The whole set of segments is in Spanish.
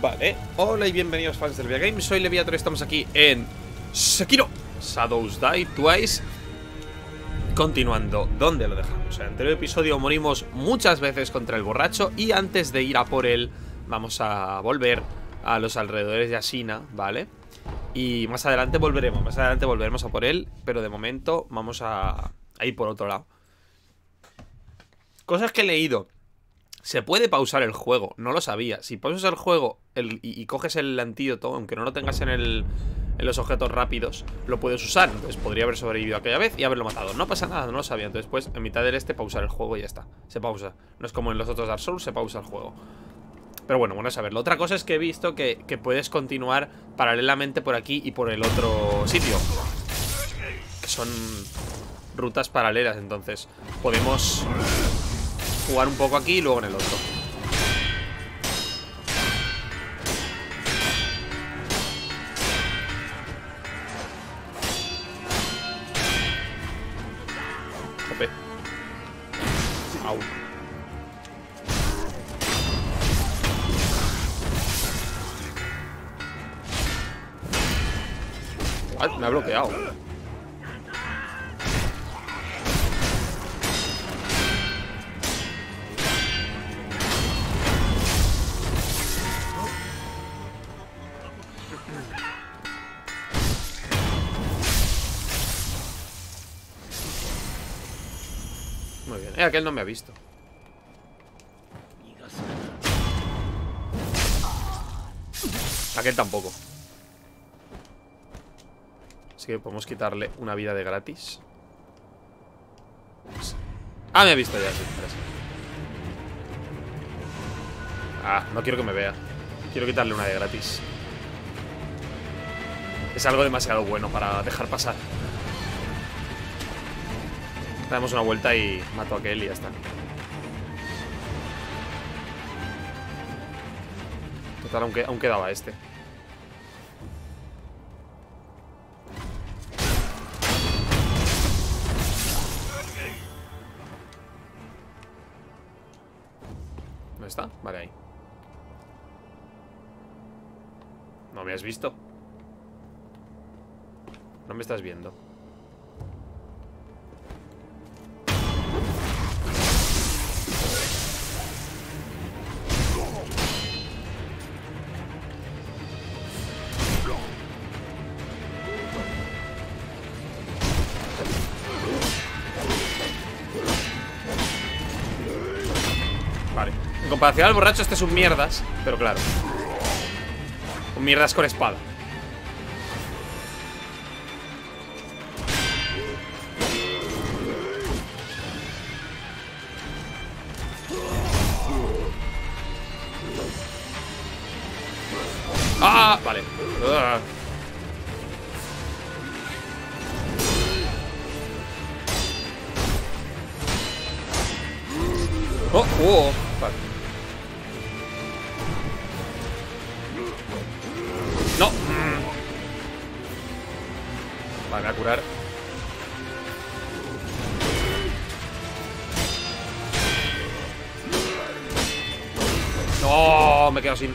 Vale, hola y bienvenidos fans del Videogame, soy Leviator y estamos aquí en Sekiro Shadows Die Twice. Continuando, ¿dónde lo dejamos? En el anterior episodio morimos muchas veces contra el borracho. Y antes de ir a por él, vamos a volver a los alrededores de Ashina, ¿vale? Y más adelante volveremos a por él. Pero de momento vamos a ir por otro lado. Cosas que he leído. Se puede pausar el juego, no lo sabía. Si pausas el juego y coges el antídoto, aunque no lo tengas en los objetos rápidos, lo puedes usar. Entonces podría haber sobrevivido aquella vez y haberlo matado. No pasa nada, no lo sabía. Entonces pues en mitad del pausar el juego y ya está. Se pausa, no es como en los otros Dark Souls, se pausa el juego. Pero bueno a saberlo. Otra cosa es que he visto que puedes continuar paralelamente por aquí y por el otro sitio, que son rutas paralelas. Entonces podemos jugar un poco aquí y luego en el otro. Jope. Au. What? Me ha bloqueado. Muy bien, aquel no me ha visto. Aquel tampoco. Así que podemos quitarle una vida de gratis. Ah, me ha visto ya, sí, parece. Ah, no quiero que me vea. Quiero quitarle una de gratis. Es algo demasiado bueno para dejar pasar. Damos una vuelta y mato a aquel y ya está. Total, aún quedaba este. ¿Dónde está? Vale, ahí. ¿No me has visto? No me estás viendo. Vale. En comparación al borracho, este es un mierdas. Pero claro, un mierdas con espada. ¡Ah! Vale. ¡Oh! Vale. ¡No! Vale, me voy a curar. ¡No! Me he quedado sin...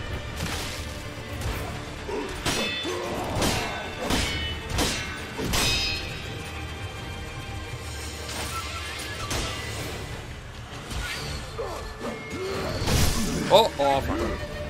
Oh, fuck.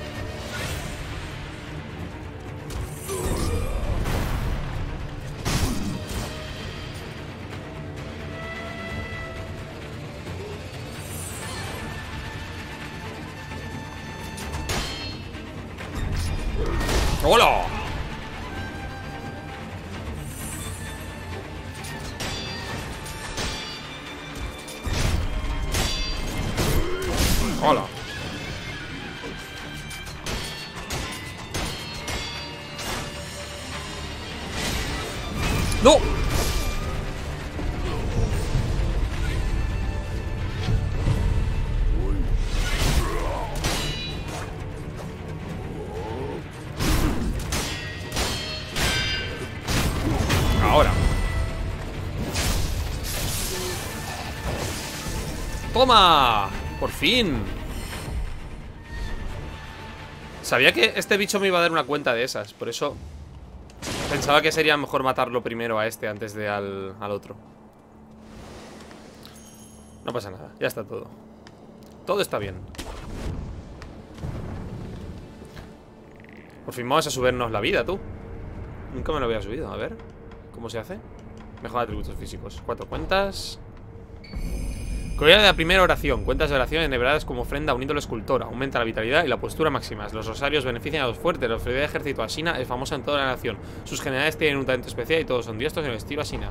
¡Hola! ¡Hola! ¡No! Ahora. ¡Toma! ¡Por fin! Sabía que este bicho me iba a dar una cuenta de esas. Por eso pensaba que sería mejor matarlo primero a este antes de al otro. No pasa nada, ya está todo. Todo está bien. Por fin vamos a subirnos la vida, tú. Nunca me lo había subido, a ver. ¿Cómo se hace? Mejora atributos físicos. 4 cuentas. Colonia de la primera oración. Cuentas de oración enhebradas como ofrenda a un ídolo escultor. Aumenta la vitalidad y la postura máximas. Los rosarios benefician a los fuertes. La autoridad de ejército asina es famosa en toda la nación. Sus generales tienen un talento especial y todos son diestros en el estilo asina.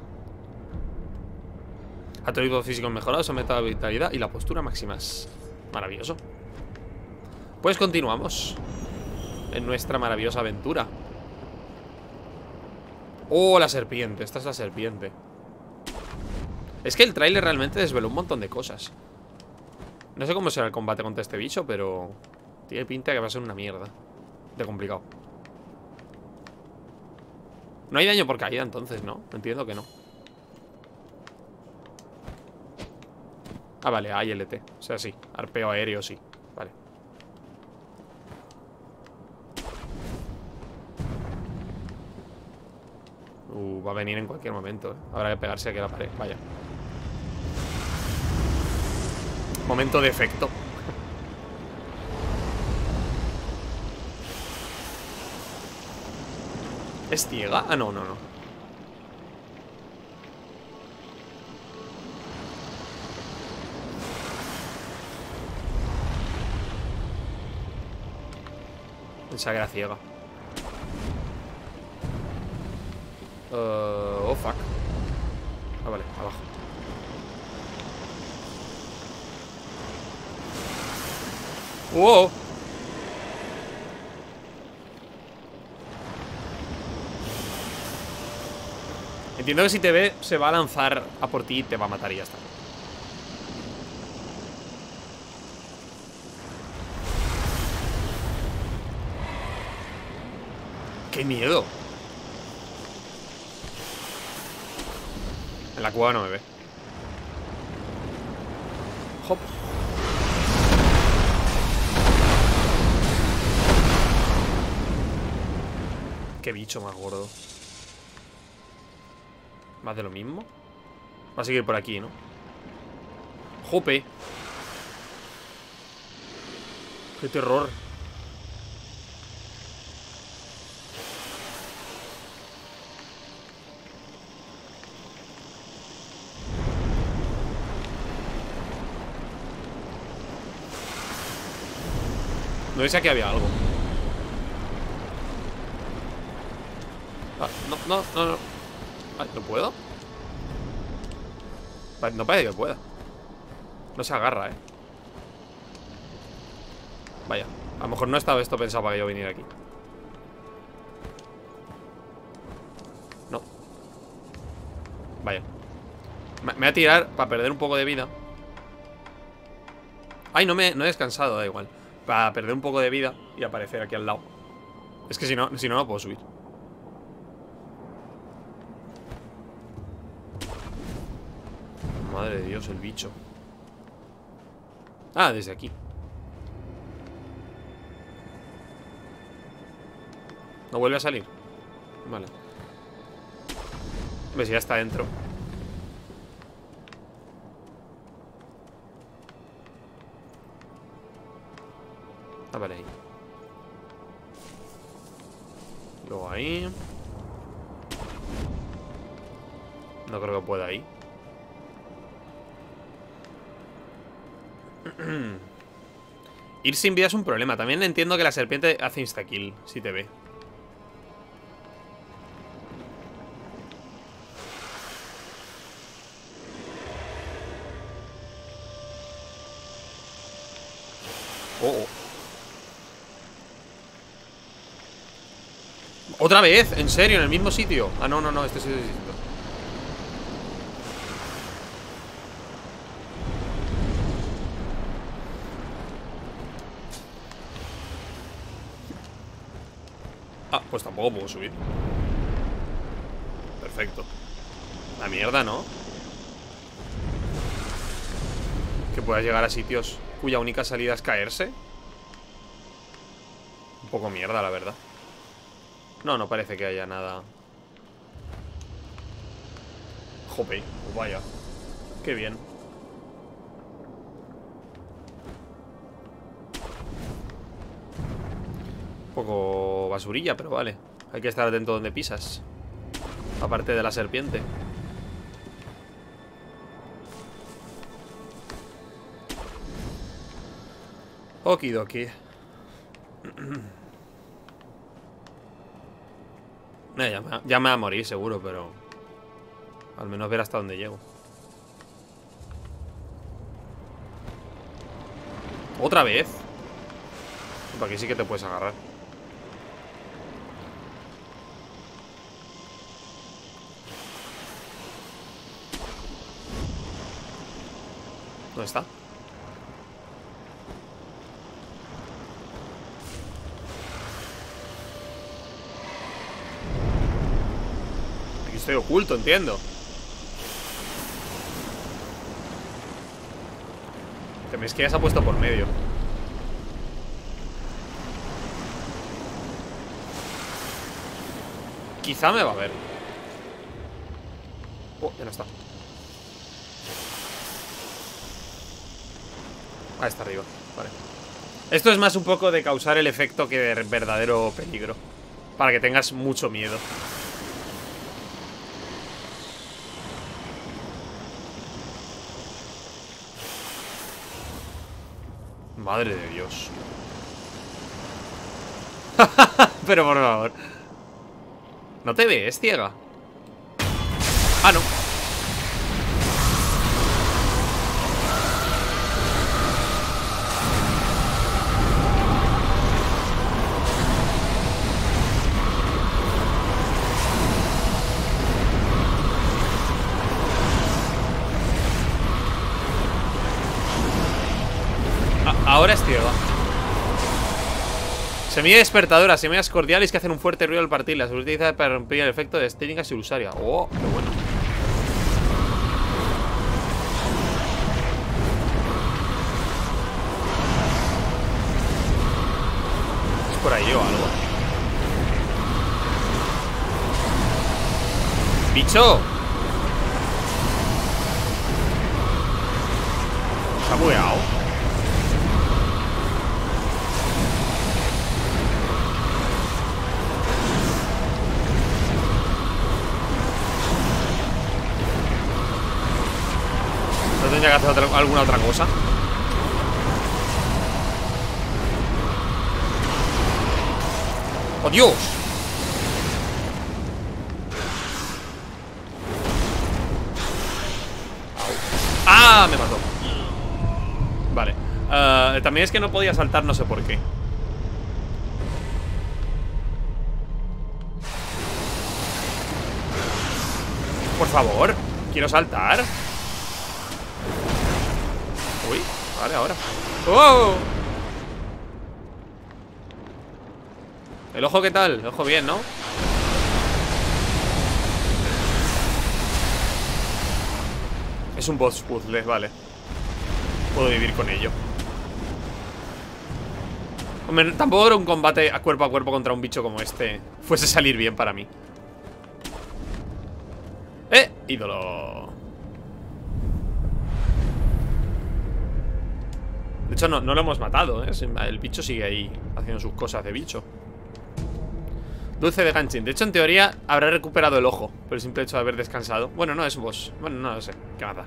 Atributos físicos mejorados, aumenta la vitalidad y la postura máximas. Maravilloso. Pues continuamos en nuestra maravillosa aventura. Oh, la serpiente. Esta es la serpiente. Es que el tráiler realmente desveló un montón de cosas. No sé cómo será el combate contra este bicho, pero tiene pinta que va a ser una mierda de complicado. No hay daño por caída entonces, ¿no? Entiendo que no. Ah, vale, hay LT. O sea, sí, arpeo aéreo, sí. Vale. Va a venir en cualquier momento, ¿eh? Habrá que pegarse aquí a la pared, vaya. Momento de efecto. ¿Es ciega? Ah, no, no, no. Pensaba que era ciega. Oh, fuck. Ah, vale, abajo. ¡Wow! Entiendo que si te ve, se va a lanzar a por ti y te va a matar y ya está. ¡Qué miedo! En la cueva no me ve. Hop. Qué bicho más gordo. ¿Más de lo mismo? Va a seguir por aquí, ¿no? ¡Jope! ¡Qué terror! No sé si aquí había algo. Ah, no. Ay, ¿no puedo? No parece que pueda. No se agarra, Vaya, a lo mejor no estaba esto pensado para que yo viniera aquí. No. Vaya. Me voy a tirar para perder un poco de vida. Ay, no he descansado, da igual. Para perder un poco de vida y aparecer aquí al lado. Es que si no no puedo subir. Madre de Dios, el bicho. Ah, desde aquí. ¿No vuelve a salir? Vale. Ves, ya está dentro. Ah, vale, ahí. Luego ahí. No creo que pueda ahí. Ir sin vida es un problema. También entiendo que la serpiente hace insta-kill si te ve. Oh. ¿Otra vez? ¿En serio? ¿En el mismo sitio? Ah, no, este sitio es distinto. Ah, pues tampoco puedo subir. Perfecto. La mierda, ¿no? Que puedas llegar a sitios cuya única salida es caerse. poco mierda, la verdad. No, no parece que haya nada. Jope, pues vaya. Qué bien. Un poco basurilla, pero vale. Hay que estar atento donde pisas. Aparte de la serpiente. Okidoki. Ya me va a morir seguro, pero al menos ver hasta dónde llego. ¿Otra vez? Por aquí sí que te puedes agarrar. ¿Dónde está? Aquí estoy oculto, entiendo. Es que ya se ha puesto por medio. Quizá me va a ver. Oh, ya no está. Ah, está arriba. Vale. Esto es más un poco de causar el efecto que de verdadero peligro. Para que tengas mucho miedo. Madre de Dios. Pero por favor. ¿No te ves, ciega? Ah, no. Ahora es ciega. Semilla despertadora, semillas cordiales que hacen un fuerte ruido al partirlas. Se utiliza para romper el efecto de técnicas ilusoria. Oh, qué bueno. Es por ahí o algo. ¡Bicho! ¿Se ha bugueado? Tendría que hacer alguna otra cosa. ¡Oh, Dios! ¡Ah! Me mató. Vale. También es que no podía saltar, no sé por qué. Por favor, quiero saltar. Uy, vale, ahora. ¡Oh! ¿El ojo qué tal? El ojo bien, ¿no? Es un boss puzzle, vale. Puedo vivir con ello. Hombre, tampoco era un combate a cuerpo contra un bicho como este fuese a salir bien para mí. Ídolo. De hecho, no lo hemos matado, ¿eh? El bicho sigue ahí haciendo sus cosas de bicho. Dulce de Ganshin. De hecho, en teoría, habrá recuperado el ojo por el simple hecho de haber descansado. Bueno, no es boss. Bueno, no lo sé. ¿Qué mata?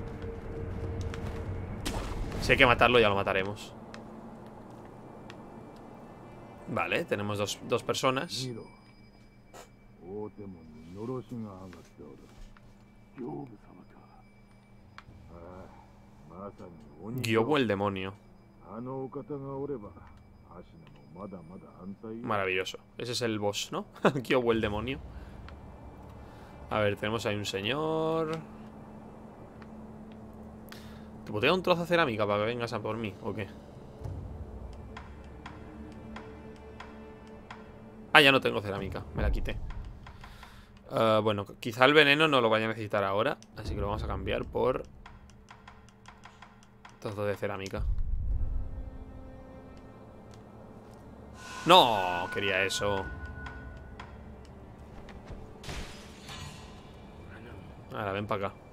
Si hay que matarlo, ya lo mataremos. Vale, tenemos dos personas. Gyobu el demonio. Maravilloso. Ese es el boss, ¿no? Gyobu el demonio. A ver, tenemos ahí un señor. ¿Te puedo tirar un trozo de cerámica para que vengas a por mí? ¿O qué? Ah, ya no tengo cerámica. Me la quité. Bueno, quizá el veneno no lo vaya a necesitar ahora. Así que lo vamos a cambiar por trozo de cerámica. No, quería eso. Ahora, ven para acá.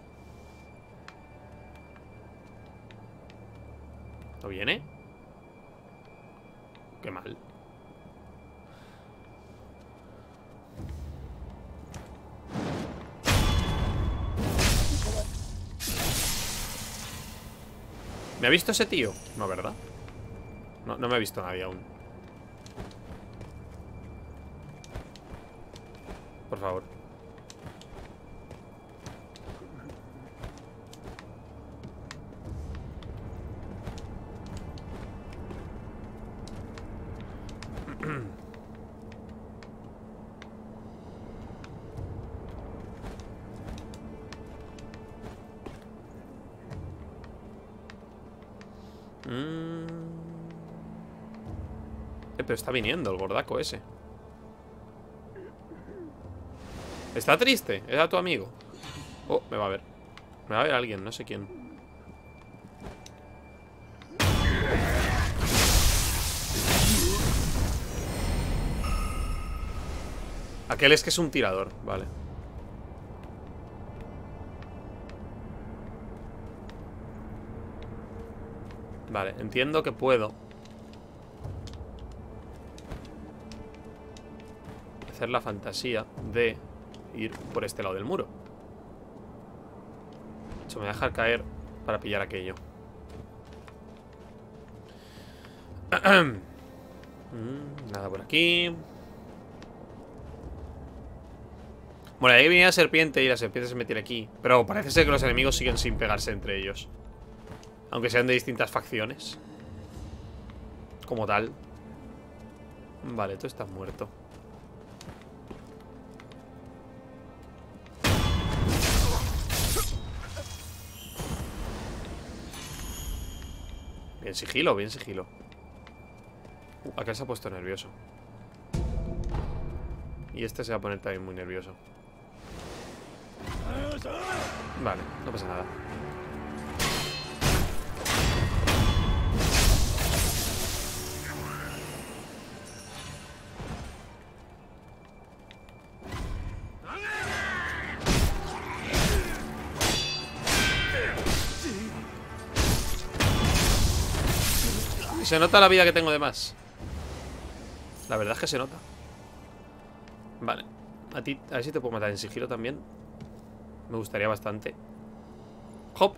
¿No viene? Qué mal. ¿Me ha visto ese tío? No, ¿verdad? No, no me ha visto nadie aún. Por favor. Pero está viniendo el gordaco ese. Está triste, era tu amigo. Oh, me va a ver. Me va a ver alguien, no sé quién. Aquel es que es un tirador, vale. Vale, entiendo que puedo hacer la fantasía de ir por este lado del muro. Se me va a dejar caer para pillar aquello. Nada por aquí. Bueno, ahí venía la serpiente y la serpiente se metiera aquí. Pero parece ser que los enemigos siguen sin pegarse entre ellos. Aunque sean de distintas facciones. Como tal. Vale, tú estás muerto. Bien sigilo, bien sigilo. Acá se ha puesto nervioso. Y este se va a poner también muy nervioso. Vale, no pasa nada. Se nota la vida que tengo de más. La verdad es que se nota. Vale. A ti, a ver si te puedo matar en sigilo también. Me gustaría bastante. ¡Hop!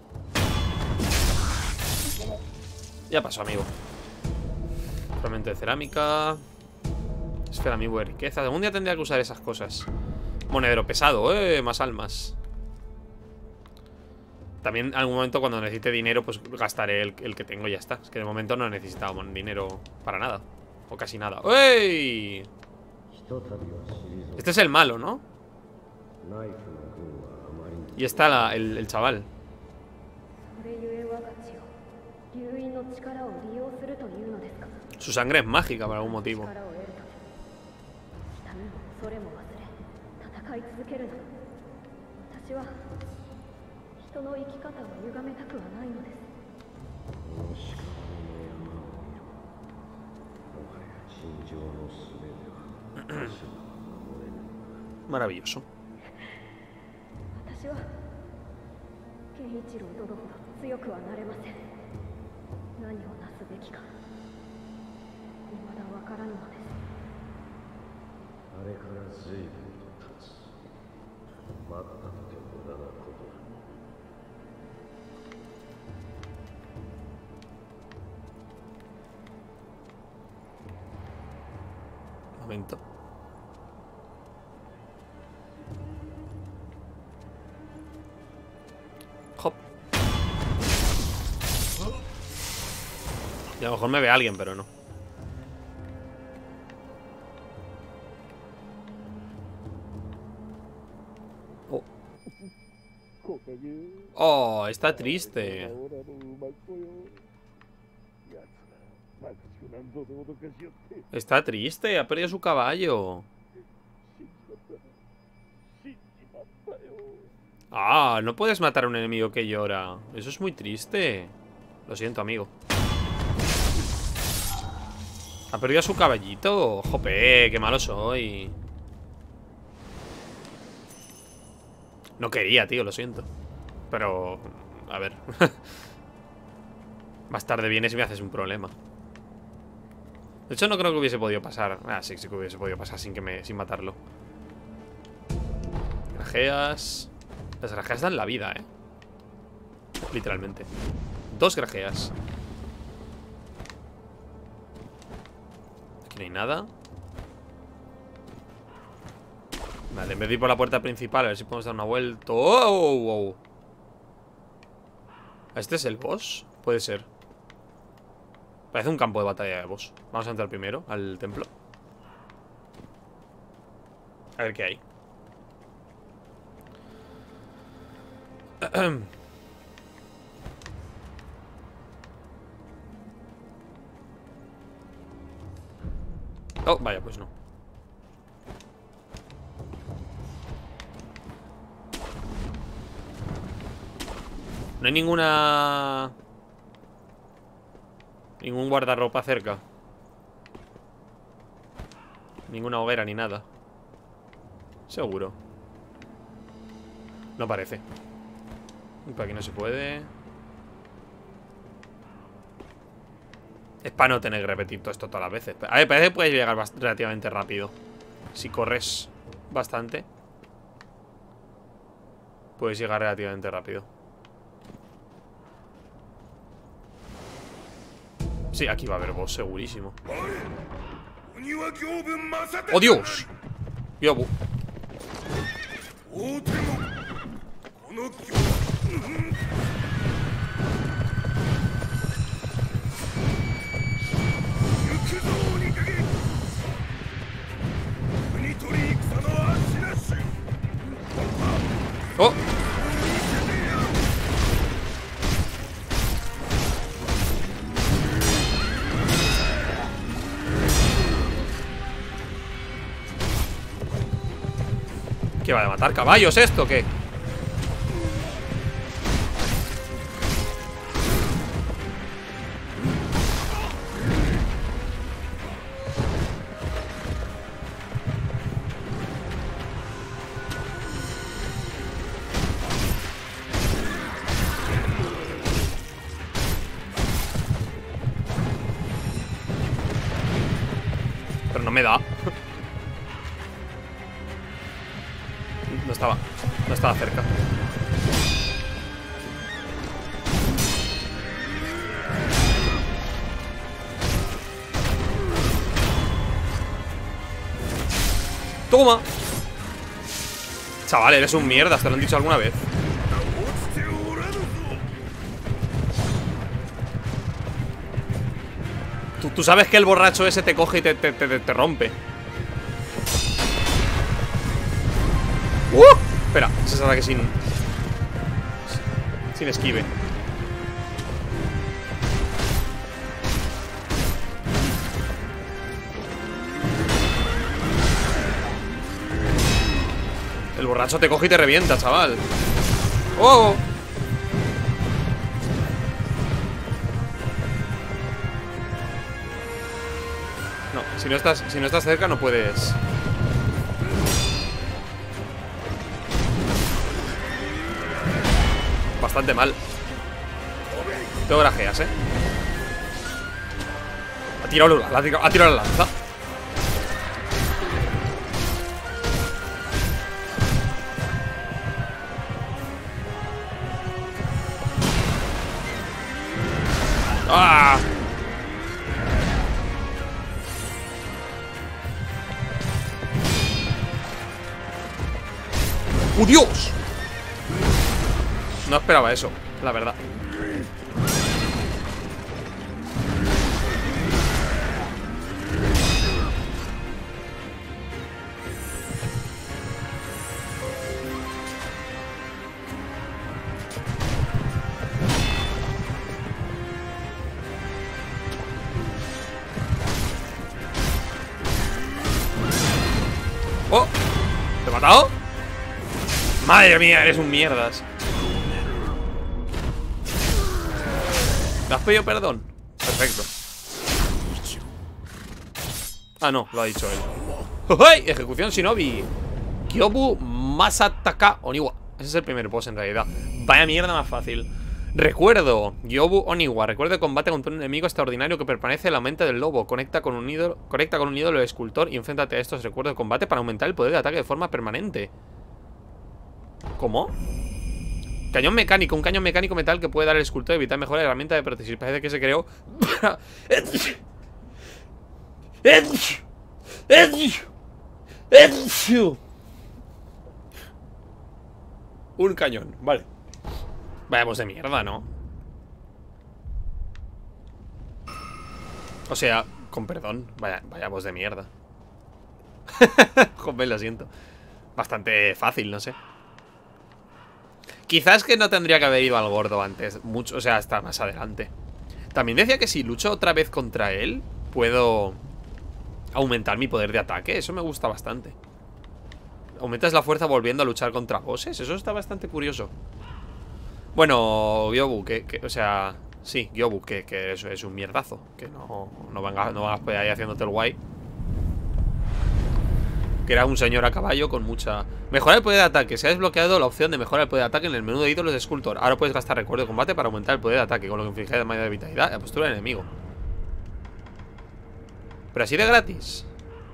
Ya pasó, amigo. Fragmento de cerámica. Esfera amigo de riqueza. Algún día tendría que usar esas cosas. Monedero pesado, más almas. También en algún momento cuando necesite dinero, pues gastaré el que tengo y ya está. Es que de momento no he necesitado dinero para nada. O casi nada. ¡Uy! Este es el malo, ¿no? Y está el chaval. Su sangre es mágica por algún motivo. Maravilloso. Momento. Hop. Y a lo mejor me ve alguien, pero no. Oh. Oh, está triste. Está triste, ha perdido su caballo. Ah, no puedes matar a un enemigo que llora. Eso es muy triste. Lo siento, amigo. ¿Ha perdido a su caballito? Jope, qué malo soy. No quería, tío, lo siento. Pero... a ver. Más tarde vienes y me haces un problema. De hecho, no creo que hubiese podido pasar. Ah, sí, sí que hubiese podido pasar sin matarlo. Grajeas. Las grajeas dan la vida, literalmente. 2 grajeas. Aquí no hay nada. Vale, en vez de ir por la puerta principal, a ver si podemos dar una vuelta. ¡Oh! ¿Este es el boss? Puede ser. Parece un campo de batalla de boss. Vamos a entrar primero al templo. A ver qué hay. Oh, vaya, pues no. No hay ningún guardarropa cerca. Ninguna hoguera ni nada. Seguro. No parece. Por aquí no se puede. Es para no tener que repetir todo esto todas las veces. A ver, parece que puedes llegar relativamente rápido. Si corres bastante, puedes llegar relativamente rápido. Sí, aquí va a haber boss, segurísimo. ¡Oh, Dios! Yobu. ¡Oh! ¿Qué va a matar caballos esto o qué? Pero no me da. No estaba cerca. ¡Toma! Chaval, eres un mierda, ¿te lo han dicho alguna vez? Tú sabes que el borracho ese te coge y te rompe. Espera, ese ataque sin esquive. El borracho te coge y te revienta, chaval. ¡Oh! No, si no estás cerca no puedes. Bastante mal. Tengo grajeas, Ha tirado la lanza. ¡Ah! ¡Oh, Dios! No esperaba eso, la verdad. ¡Oh! ¿Te he matado? Madre mía, eres un mierdas. ¿Te has pedido perdón? Perfecto. Ah, no, lo ha dicho él. ¡Hey! Ejecución Shinobi. Kyobu Masataka Oniwa. Ese es el primer boss en realidad. Vaya mierda más fácil. Recuerdo, Kyobu Oniwa. Recuerdo combate contra un enemigo extraordinario que permanece en la mente del lobo. Conecta con un ídolo del escultor y enfréntate a estos recuerdos de combate para aumentar el poder de ataque de forma permanente. ¿Cómo? Cañón mecánico, un cañón mecánico metal que puede dar el escultor y evitar mejor la herramienta de prótesis. Parece que se creó. Un cañón, vale. Vayamos de mierda, ¿no? O sea, con perdón, vayamos de mierda. Joder, lo siento. Bastante fácil, no sé. Quizás que no tendría que haber ido al gordo antes. Mucho, o sea, hasta más adelante. También decía que si lucho otra vez contra él, puedo aumentar mi poder de ataque. Eso me gusta bastante. Aumentas la fuerza volviendo a luchar contra bosses. Eso está bastante curioso. Bueno, Gyobu, o sea, sí, Gyobu, que eso es un mierdazo. Que no vengas por ahí haciéndote el guay. Que era un señor a caballo con mucha... Mejorar el poder de ataque. Se ha desbloqueado la opción de mejorar el poder de ataque en el menú de ídolos de Sculptor. Ahora puedes gastar recuerdo de combate para aumentar el poder de ataque, con lo que inflige de mayor vitalidad a la postura del enemigo. Pero así de gratis.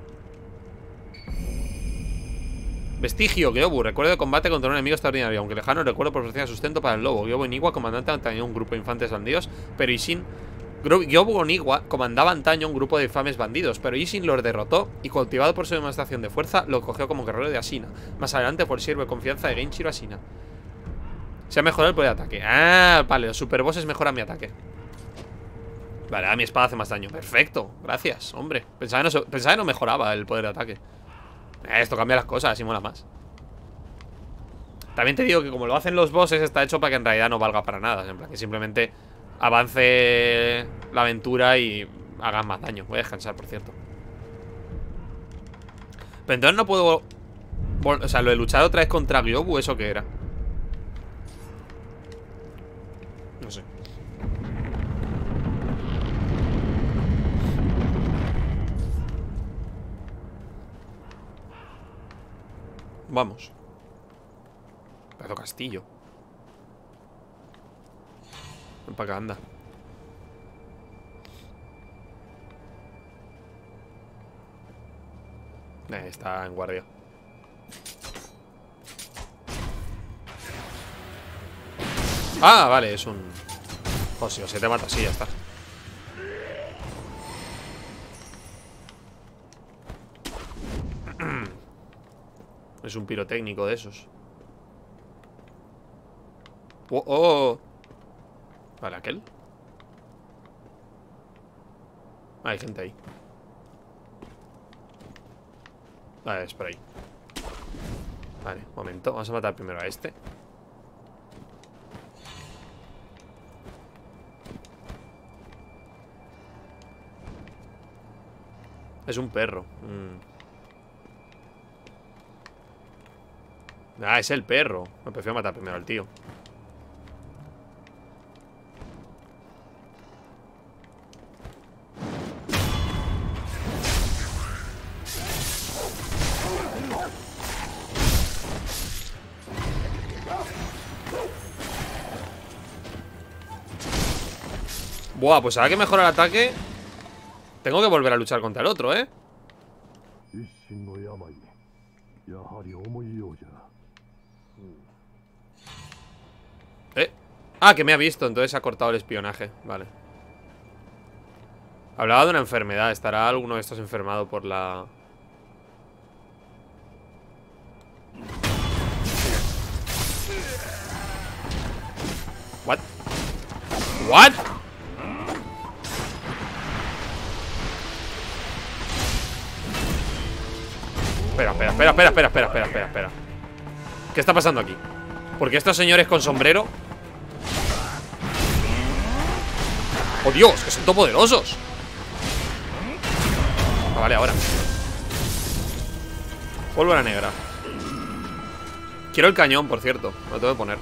Vestigio, Gyobu, recuerdo de combate contra un enemigo extraordinario. Aunque lejano, recuerdo proporciona sustento para el lobo. Gyobu Oniwa, comandante antaño un grupo de infantes bandidos, pero Ishin... Gyobu Oniwa comandaba antaño un grupo de infames bandidos, pero Ishin los derrotó y, cultivado por su demostración de fuerza, lo cogió como guerrero de Ashina. Más adelante fue el siervo de confianza de Genichiro Ashina. Se ha mejorado el poder de ataque. Ah, vale, los superbosses mejoran mi ataque. Vale, a mi espada hace más daño. Perfecto, gracias, hombre. Pensaba que no mejoraba el poder de ataque. Esto cambia las cosas y mola más. También te digo que como lo hacen los bosses, está hecho para que en realidad no valga para nada. En plan, que simplemente avance la aventura y hagan más daño. Voy a descansar, por cierto. Pero entonces no puedo... O sea, lo de luchar otra vez contra Gyobu, ¿eso qué era? No sé. Vamos. Pedazo castillo. Ven para acá, anda. Está en guardia. Ah, vale, es un... O si se te mata así, ya está. Es un pirotécnico de esos. Oh, oh. Vale, aquel. Hay gente ahí. Vale, es por ahí. Vale, un momento. Vamos a matar primero a este. Es un perro. Ah, es el perro. Me prefiero matar primero al tío. Buah, pues ahora que mejora el ataque, tengo que volver a luchar contra el otro, ¿eh? Ah, que me ha visto, entonces ha cortado el espionaje. Vale. Hablaba de una enfermedad. ¿Estará alguno de estos enfermado por la... What? What? Espera. ¿Qué está pasando aquí? ¿Por qué estos señores con sombrero? ¡Oh, Dios! ¡Que son tan poderosos! Ah, vale, ahora. Pólvora negra. Quiero el cañón, por cierto. Lo tengo que poner.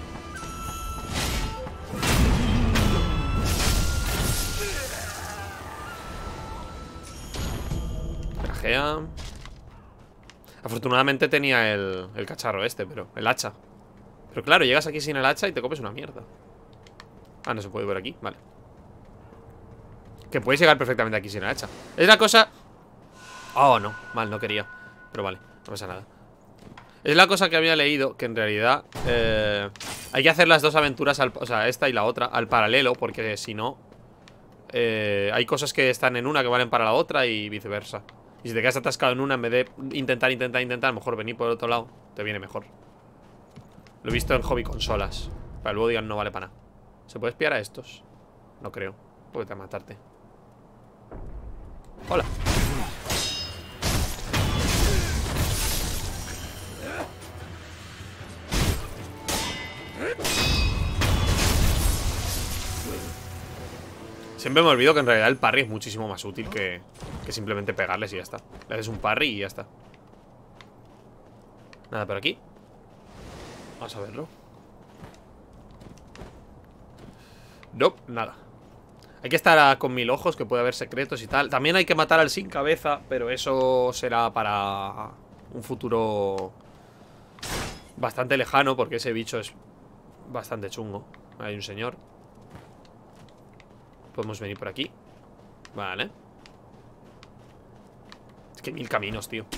Gea. Afortunadamente tenía el cacharro este, pero el hacha. Pero claro, llegas aquí sin el hacha y te comes una mierda. Ah, no se puede ver aquí, vale. Que puedes llegar perfectamente aquí sin el hacha. Es la cosa... Oh, no, mal, no quería. Pero vale, no pasa nada. Es la cosa que había leído, que en realidad hay que hacer las dos aventuras, o sea, esta y la otra, al paralelo, porque si no hay cosas que están en una que valen para la otra y viceversa. Y si te quedas atascado en una, en vez de intentar, a lo mejor venir por el otro lado, te viene mejor. Lo he visto en hobby consolas. Para luego digan no vale para nada. ¿Se puede espiar a estos? No creo, porque te va a matarte. Hola. Siempre me olvido que en realidad el parry es muchísimo más útil que simplemente pegarles y ya está. Le haces un parry y ya está. Nada por aquí. Vamos a verlo. No, nada. Hay que estar con 1000 ojos, que puede haber secretos y tal. También hay que matar al sin cabeza, pero eso será para un futuro bastante lejano, porque ese bicho es bastante chungo. Hay un señor. Podemos venir por aquí. Vale. Es que 1000 caminos, tío.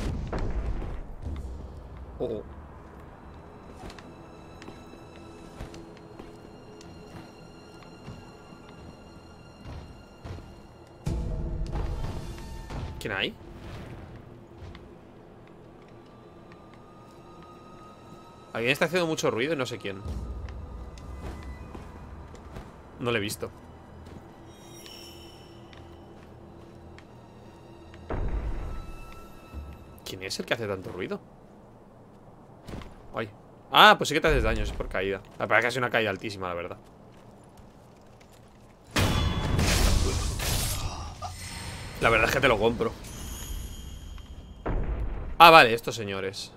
Oh. ¿Quién hay? Alguien está haciendo mucho ruido y no sé quién. No lo he visto. ¿Quién es el que hace tanto ruido? Ay. Ah, pues sí que te haces daño, es por caída. La verdad es que ha sido una caída altísima, la verdad. La verdad es que te lo compro. Ah, vale, estos señores.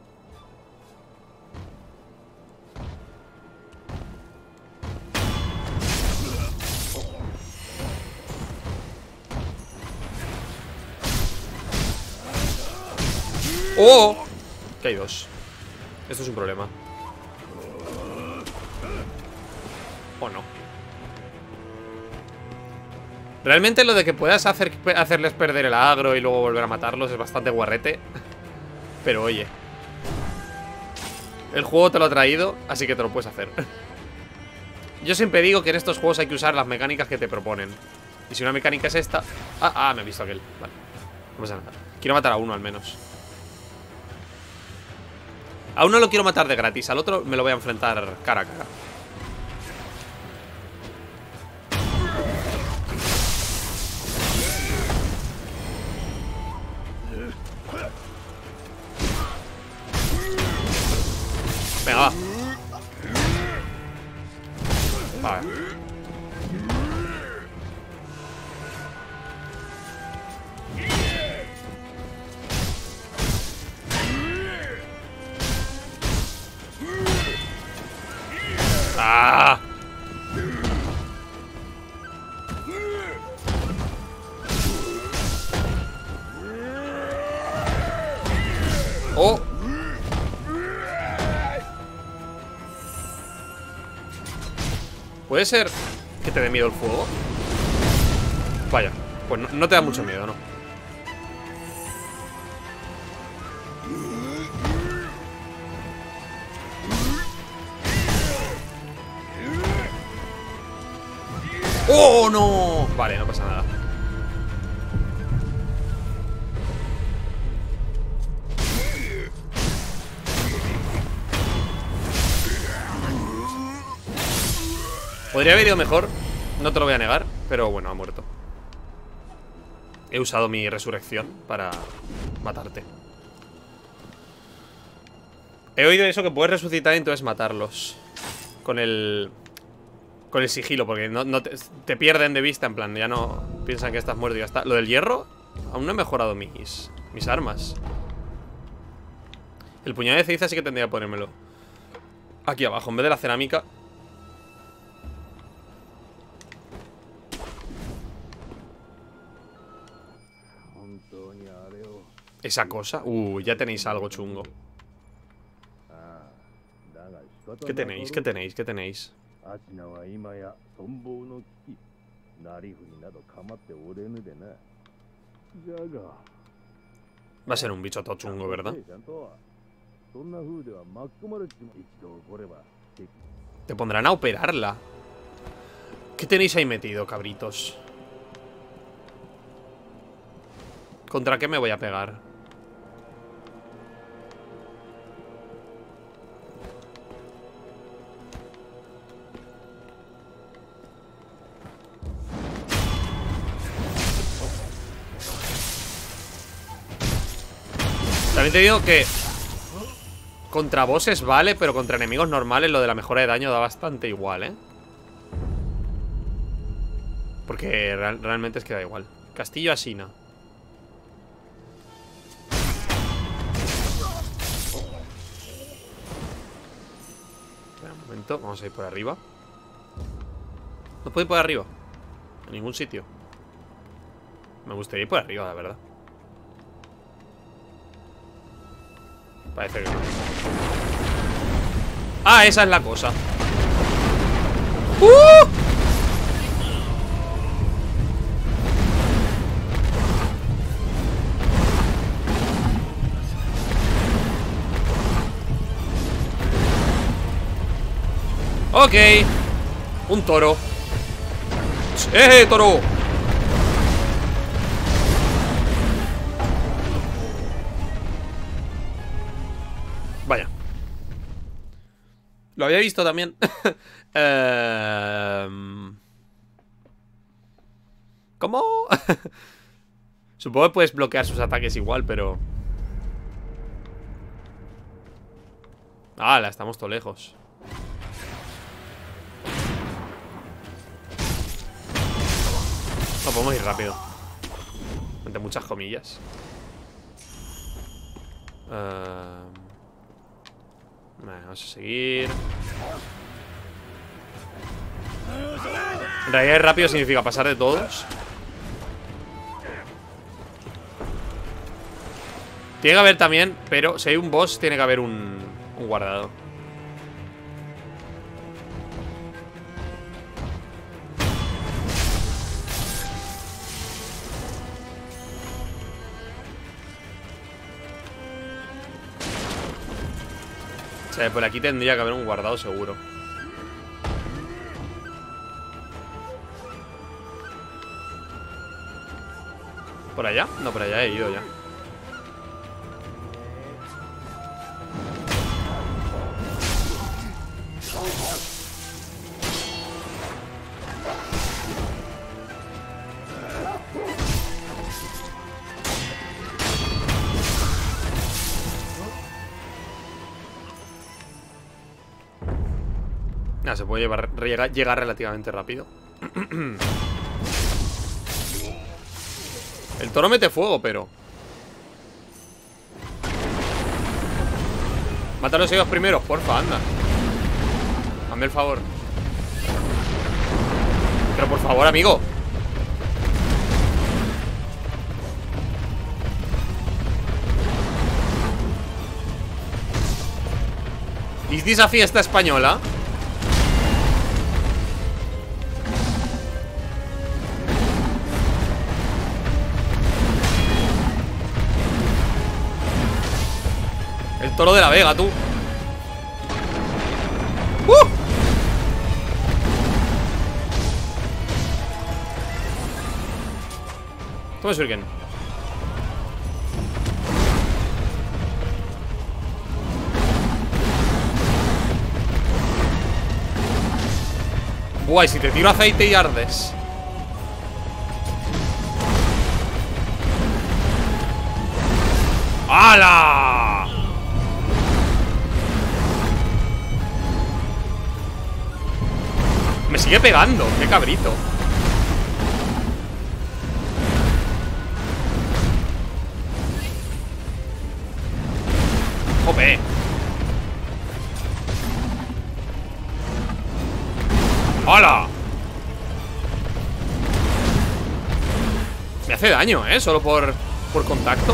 ¡Oh! Que hay dos. Esto es un problema. ¿O no? Realmente lo de que puedas hacerles perder el agro y luego volver a matarlos es bastante guarrete. Pero oye, el juego te lo ha traído, así que te lo puedes hacer. Yo siempre digo que en estos juegos hay que usar las mecánicas que te proponen. Y si una mecánica es esta... Ah, me he visto aquel. Vale, no pasa nada. Quiero matar a uno al menos. A uno lo quiero matar de gratis, al otro me lo voy a enfrentar cara a cara. Venga, va. Vale. ¡Ah! ¡Oh! ¿Puede ser que te dé miedo el fuego? Vaya, pues no te da mucho miedo, ¿no? ¡Oh, no! Vale, no pasa nada. Podría haber ido mejor, no te lo voy a negar, pero bueno, ha muerto. He usado mi resurrección para matarte. He oído eso, que puedes resucitar y entonces matarlos Con el sigilo, porque no te pierden de vista. En plan, ya no piensan que estás muerto y ya está. Lo del hierro, aún no he mejorado mis armas. El puñal de ceniza sí que tendría que ponérmelo aquí abajo, en vez de la cerámica. Esa cosa. Ya tenéis algo chungo. ¿Qué tenéis? ¿Qué tenéis? ¿Qué tenéis? Va a ser un bicho todo chungo, ¿verdad? Te pondrán a operarla. ¿Qué tenéis ahí metido, cabritos? ¿Contra qué me voy a pegar? También te digo que contra bosses vale, pero contra enemigos normales lo de la mejora de daño da bastante igual, ¿eh? Porque realmente es que da igual. Castillo Asina. Espera un momento, vamos a ir por arriba. No puedo ir por arriba. En ningún sitio. Me gustaría ir por arriba, la verdad. Parece que no. Ah, esa es la cosa. Ok. Un toro. Toro! Vaya. Lo había visto también. ¿Cómo? Supongo que puedes bloquear sus ataques igual, pero... ¡Hala! Estamos todo lejos. No podemos ir rápido. Entre muchas comillas. Vale, vamos a seguir. En realidad ir rápido significa pasar de todos. Tiene que haber también, pero si hay un boss tiene que haber un guardado. O sea, por aquí tendría que haber un guardado seguro. ¿Por allá? No, por allá he ido ya. Se puede llegar relativamente rápido. El toro mete fuego, pero... Mata a los ellos primeros, porfa, anda. Hazme el favor. Pero por favor, amigo. ¿Es esa fiesta española? El toro de la Vega, tú. Toma shuriken. Buah, y si te tiro aceite y ardes. ¡Hala! Me sigue pegando, qué cabrito. ¡Jope! ¡Hala! Me hace daño, solo por por contacto.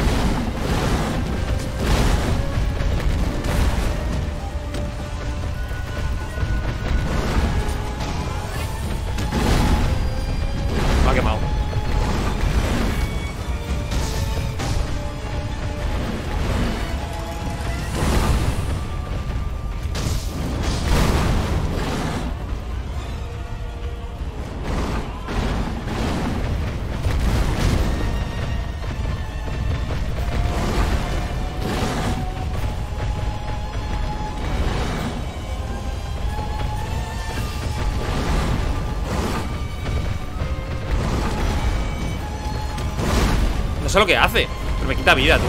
Me ha quemado. No sé lo que hace, pero me quita vida, tú.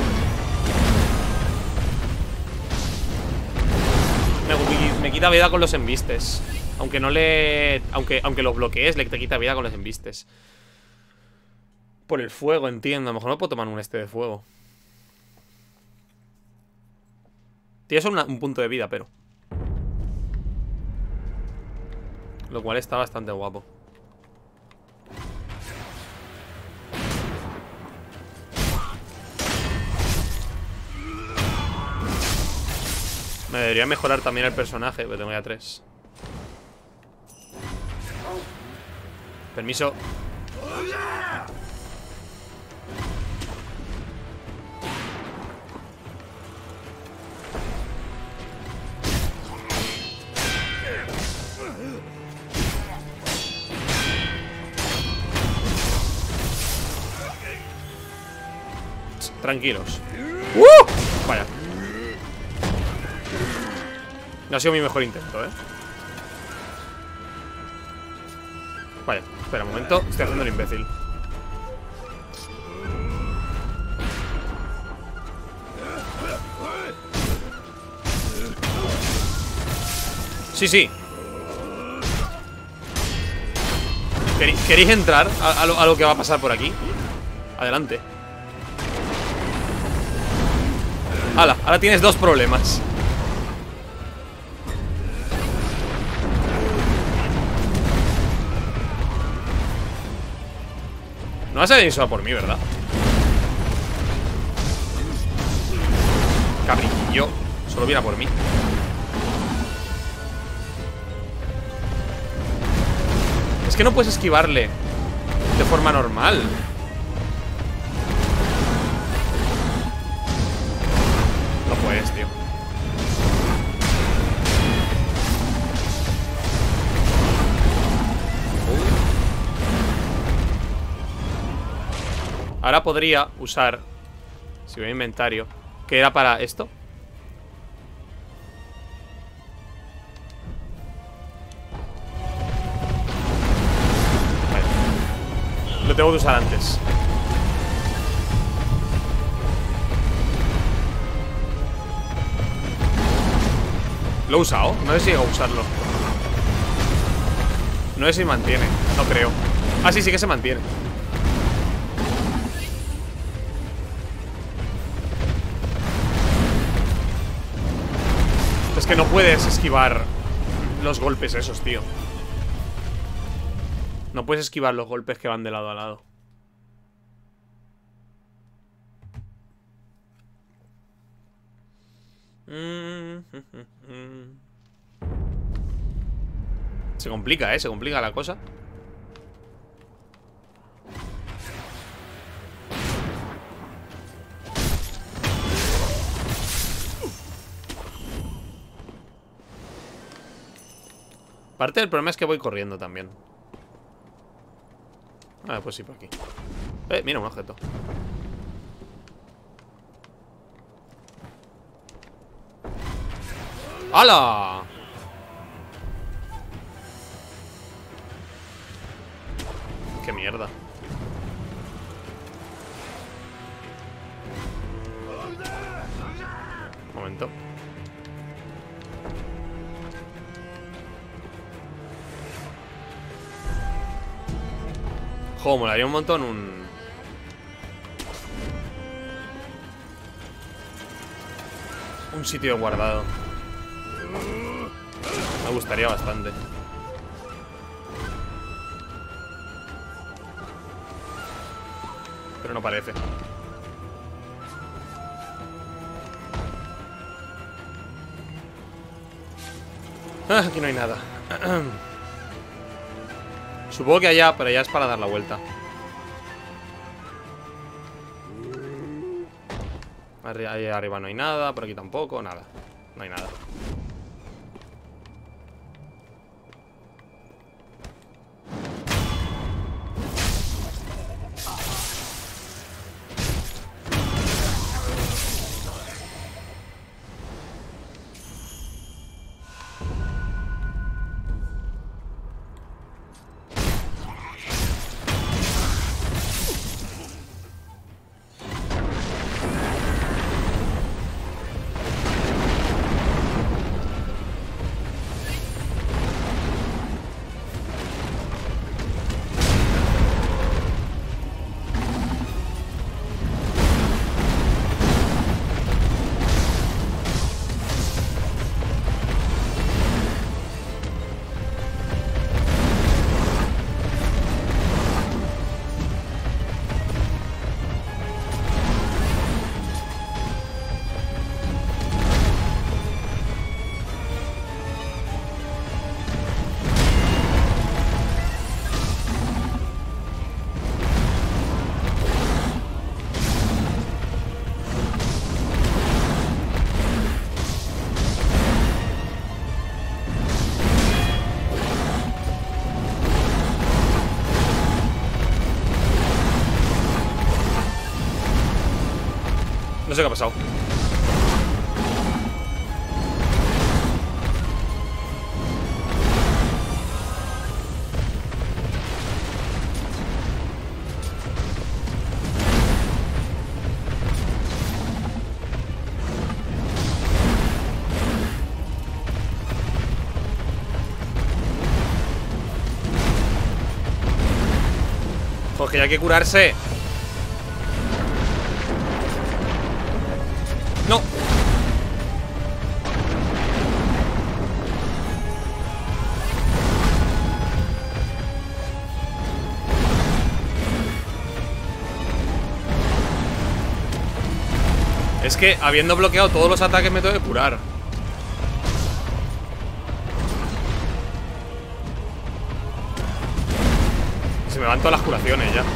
Me quita vida con los embistes. Aunque no le... Aunque los bloquees, le te quita vida con los embistes. Por el fuego, entiendo. A lo mejor no puedo tomar un de fuego. Tiene solo un punto de vida, pero... Lo cual está bastante guapo. Me debería mejorar también el personaje, pero tengo ya 3. Permiso. Tranquilos. Vaya. No ha sido mi mejor intento, Vaya, espera un momento. Estoy haciendo el imbécil. Sí, sí. ¿Queréis entrar a lo que va a pasar por aquí? Adelante. ¡Hala! Ahora tienes 2 problemas. No vas a venir solo por mí, ¿verdad? Cabrillo. Solo viene a por mí. Es que no puedes esquivarle de forma normal. No puedes, tío. Ahora podría usar, si voy a inventario, que era para esto. Vale. Lo tengo que usar antes. ¿Lo he usado? No sé si llego a usarlo. No sé si mantiene. No creo. Ah, sí, sí que se mantiene. Es que no puedes esquivar los golpes esos, tío. No puedes esquivar los golpes que van de lado a lado. Se complica, se complica la cosa. Parte del problema es que voy corriendo también. Ah, pues sí, por aquí. Mira, un objeto. ¡Hala! ¡Qué mierda! Un momento. Jo, molaría un montón un sitio guardado. Me gustaría bastante. Pero no parece. Ah, aquí no hay nada. Supongo que allá, pero allá es para dar la vuelta. Ahí arriba no hay nada, por aquí tampoco, nada. No hay nada. No sé qué ha pasado. Pues que ya hay que curarse. No. Es que habiendo bloqueado todos los ataques me tengo que curar. Se me van todas las curaciones ya.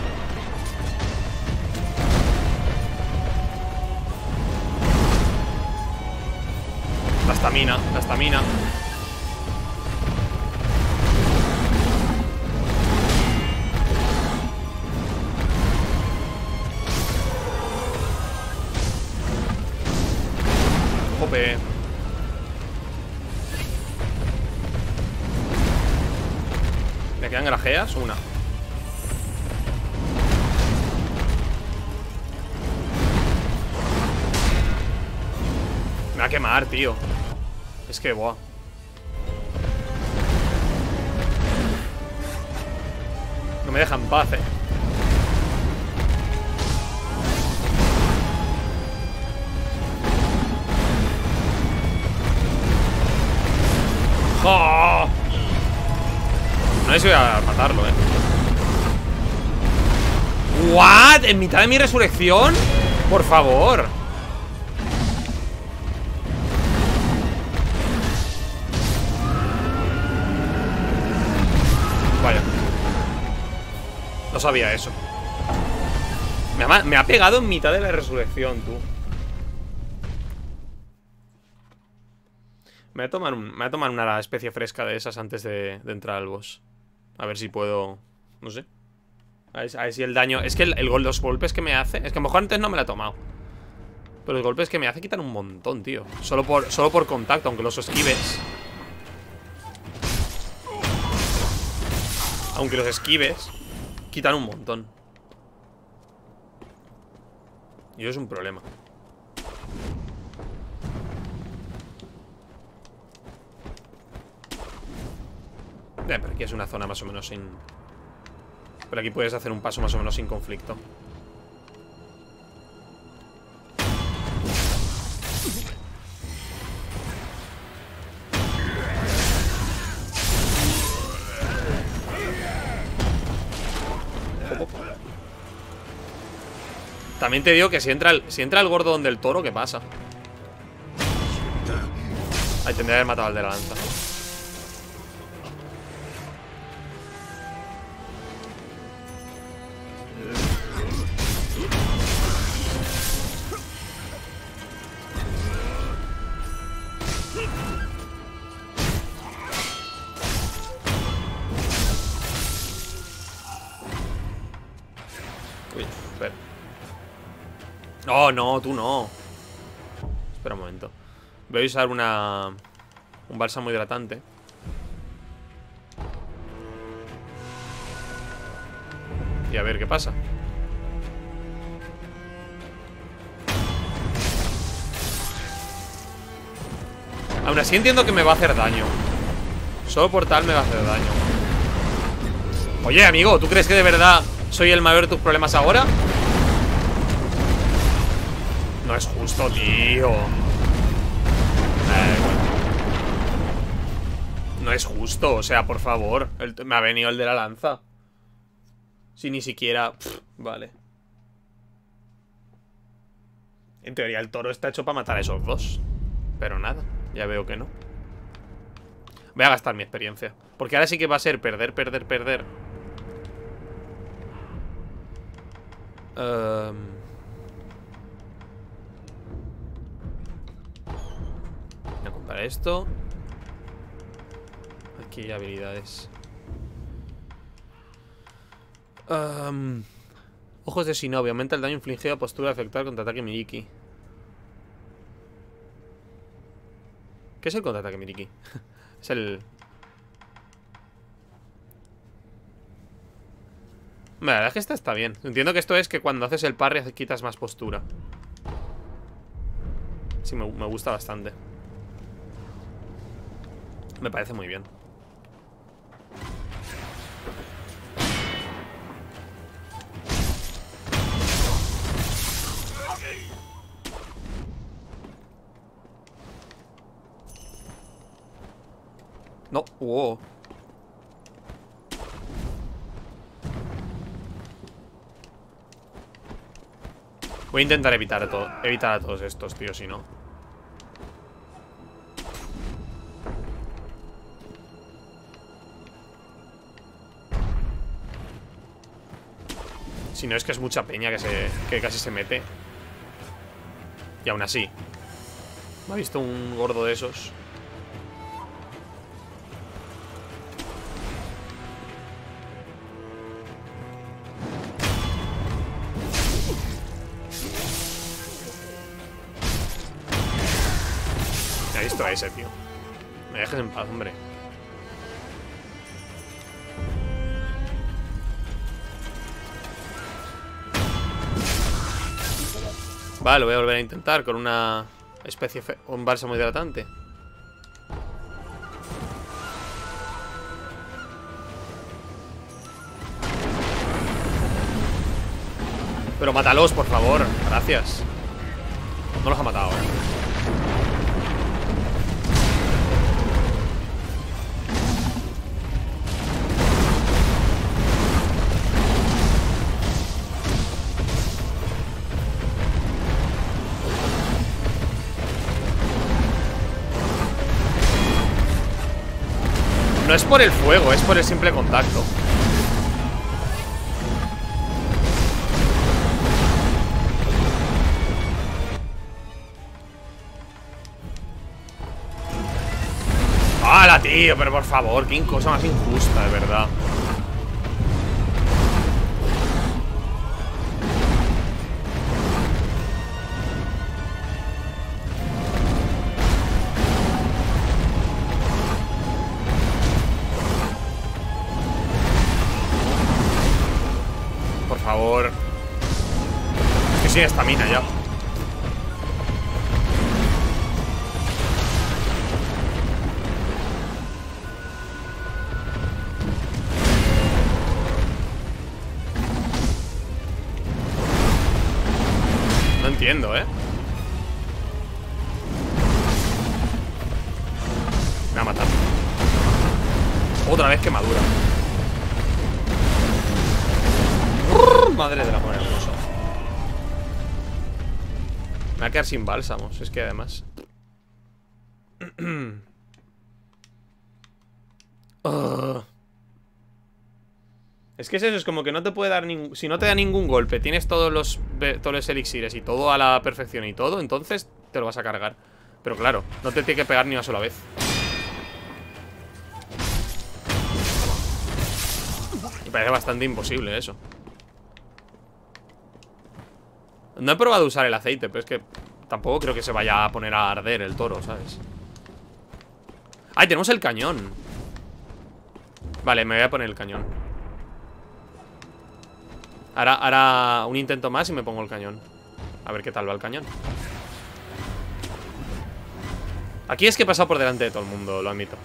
La estamina, la estamina. Jope. ¿Me quedan grajeas? Una. Me va a quemar, tío. Es que, buah. No me deja en paz, ¡Oh! No sé si voy a matarlo, ¿What? ¿En mitad de mi resurrección? Por favor. Vaya. No sabía eso. Me ha pegado en mitad de la resurrección, tú. Me voy a tomar una especie fresca de esas antes de entrar al boss. A ver si puedo... No sé. A ver si el daño... Es que los golpes que me hace... Es que a lo mejor antes no me la he tomado. Pero los golpes que me hace quitan un montón, tío. Solo por contacto, aunque los esquives. Aunque los esquives, quitan un montón. Y eso es un problema. Pero aquí es una zona más o menos sin... Pero aquí puedes hacer un paso más o menos sin conflicto. También te digo que si entra el gordo donde el toro, ¿qué pasa? Ahí tendría que haber matado al de la lanza. Oh, no, tú no. Espera un momento. Voy a usar un bálsamo hidratante. Y a ver qué pasa. Aún así entiendo que me va a hacer daño. Solo por tal me va a hacer daño. Oye, amigo, ¿tú crees que de verdad soy el mayor de tus problemas ahora? No es justo, tío. No es justo, o sea, por favor. Me ha venido el de la lanza. Si ni siquiera... vale. En teoría el toro está hecho para matar a esos dos. Pero nada, ya veo que no. Voy a gastar mi experiencia. Porque ahora sí que va a ser perder, perder, perder. Voy a comprar esto. Aquí hay habilidades. Ojos de Shinobi. Aumenta el daño infligido a postura efectuar contraataque Miriki. ¿Qué es el contraataque Miriki? Es el... La verdad es que esta está bien. Entiendo que esto es que cuando haces el parry quitas más postura. Sí, me gusta bastante. Me parece muy bien. No, wow. Voy a intentar evitar a todos estos, tío, si no. Si no, es que es mucha peña que casi se mete. Y aún así me ha visto un gordo de esos. Me ha visto a ese, tío. Me dejes en paz, hombre. Vale, lo voy a volver a intentar con una especie, un bálsamo hidratante. Pero mátalos, por favor. Gracias. No los ha matado, No es por el fuego, es por el simple contacto. ¡Hala, tío! Pero por favor, qué cosa más injusta, de verdad. Por favor. Es que sin estamina ya. No entiendo, Me va a matar. Otra vez quemadura. Madre del amor hermoso. Me va a quedar sin bálsamos. Es que además es que es eso, es como que no te puede dar ningún... Si no te da ningún golpe, tienes todos los elixires y todo a la perfección y todo, entonces te lo vas a cargar. Pero claro, no te tiene que pegar ni una sola vez. Me parece bastante imposible eso. No he probado usar el aceite, pero es que tampoco creo que se vaya a poner a arder el toro, ¿sabes? ¡Ay, tenemos el cañón! Vale, me voy a poner el cañón. Ahora un intento más y me pongo el cañón. A ver qué tal va el cañón. Aquí es que he pasado por delante de todo el mundo, lo admito.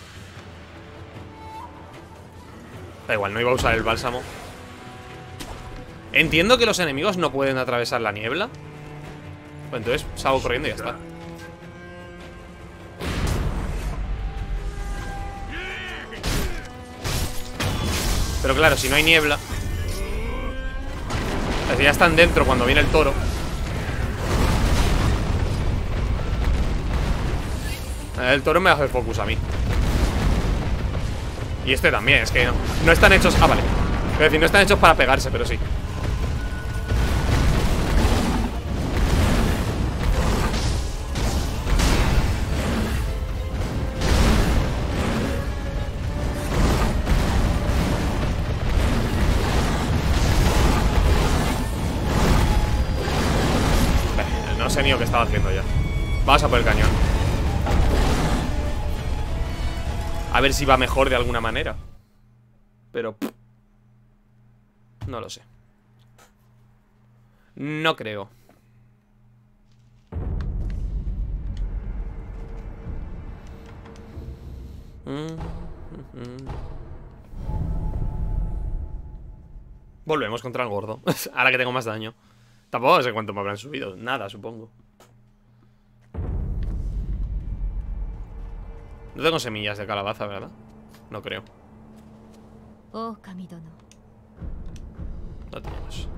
Da igual, no iba a usar el bálsamo. Entiendo que los enemigos no pueden atravesar la niebla. Pues entonces salgo corriendo y ya está. Pero claro, si no hay niebla, o sea, si ya están dentro cuando viene el toro. El toro me hace focus a mí. Y este también, es que no están hechos... Ah, vale. Es decir, no están hechos para pegarse, pero sí. No sé ni lo que estaba haciendo ya. Vamos a por el cañón. A ver si va mejor de alguna manera. Pero no lo sé. No creo. Volvemos contra el gordo. Ahora que tengo más daño. Tampoco sé cuánto me habrán subido. Nada, supongo. No tengo semillas de calabaza, ¿verdad? No creo. No tenemos.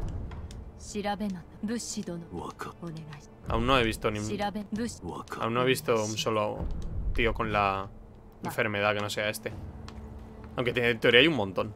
Aún no he visto aún no he visto un solo tío con la enfermedad que no sea este. Aunque en teoría hay un montón.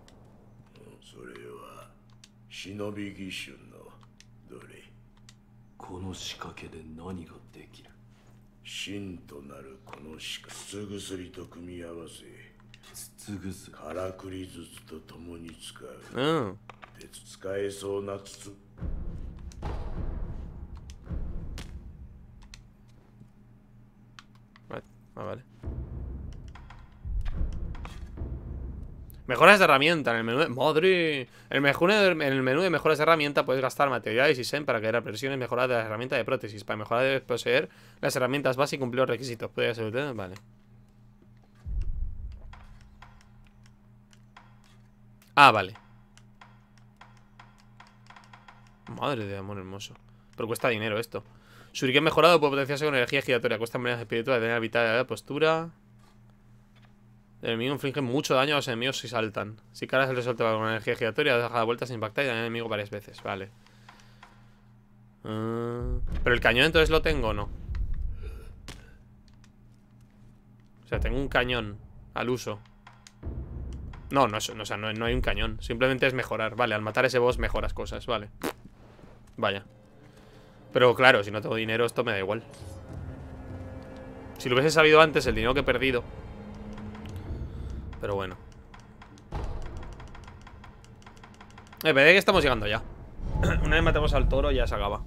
Vale. Mejoras de herramienta en el menú de... ¡Madre! En el menú de mejoras de herramienta puedes gastar materiales y SEM para crear versiones mejoradas de la herramienta de prótesis. Para mejorar debes poseer las herramientas básicas y cumplir los requisitos. Puede ser... Vale. Ah, vale. Madre de amor hermoso. Pero cuesta dinero esto. Shuriken mejorado puede potenciarse con energía giratoria. Cuesta maneras espirituales, tener habilidad de postura. El enemigo inflige mucho daño a los enemigos si saltan. Si cargas el resorte con energía giratoria, deja la vuelta sin impactar y daña al enemigo varias veces. Vale. Pero el cañón entonces lo tengo o no. O sea, tengo un cañón al uso. No, no hay un cañón. Simplemente es mejorar. Vale, al matar ese boss mejoras cosas. Vale. Vaya. Pero claro, si no tengo dinero esto me da igual. Si lo hubiese sabido antes el dinero que he perdido. Pero bueno. Parece que estamos llegando ya. Una vez matemos al toro ya se acaba.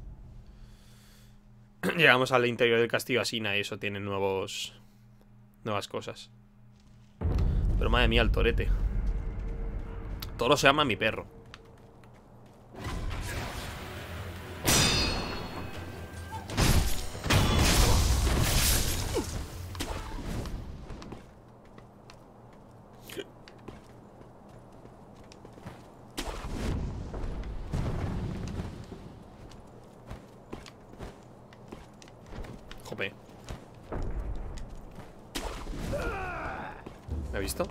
Llegamos al interior del castillo Asina y eso tiene nuevas cosas. Pero madre mía, el torete. Toro se llama mi perro. Jope. ¿Me ha visto?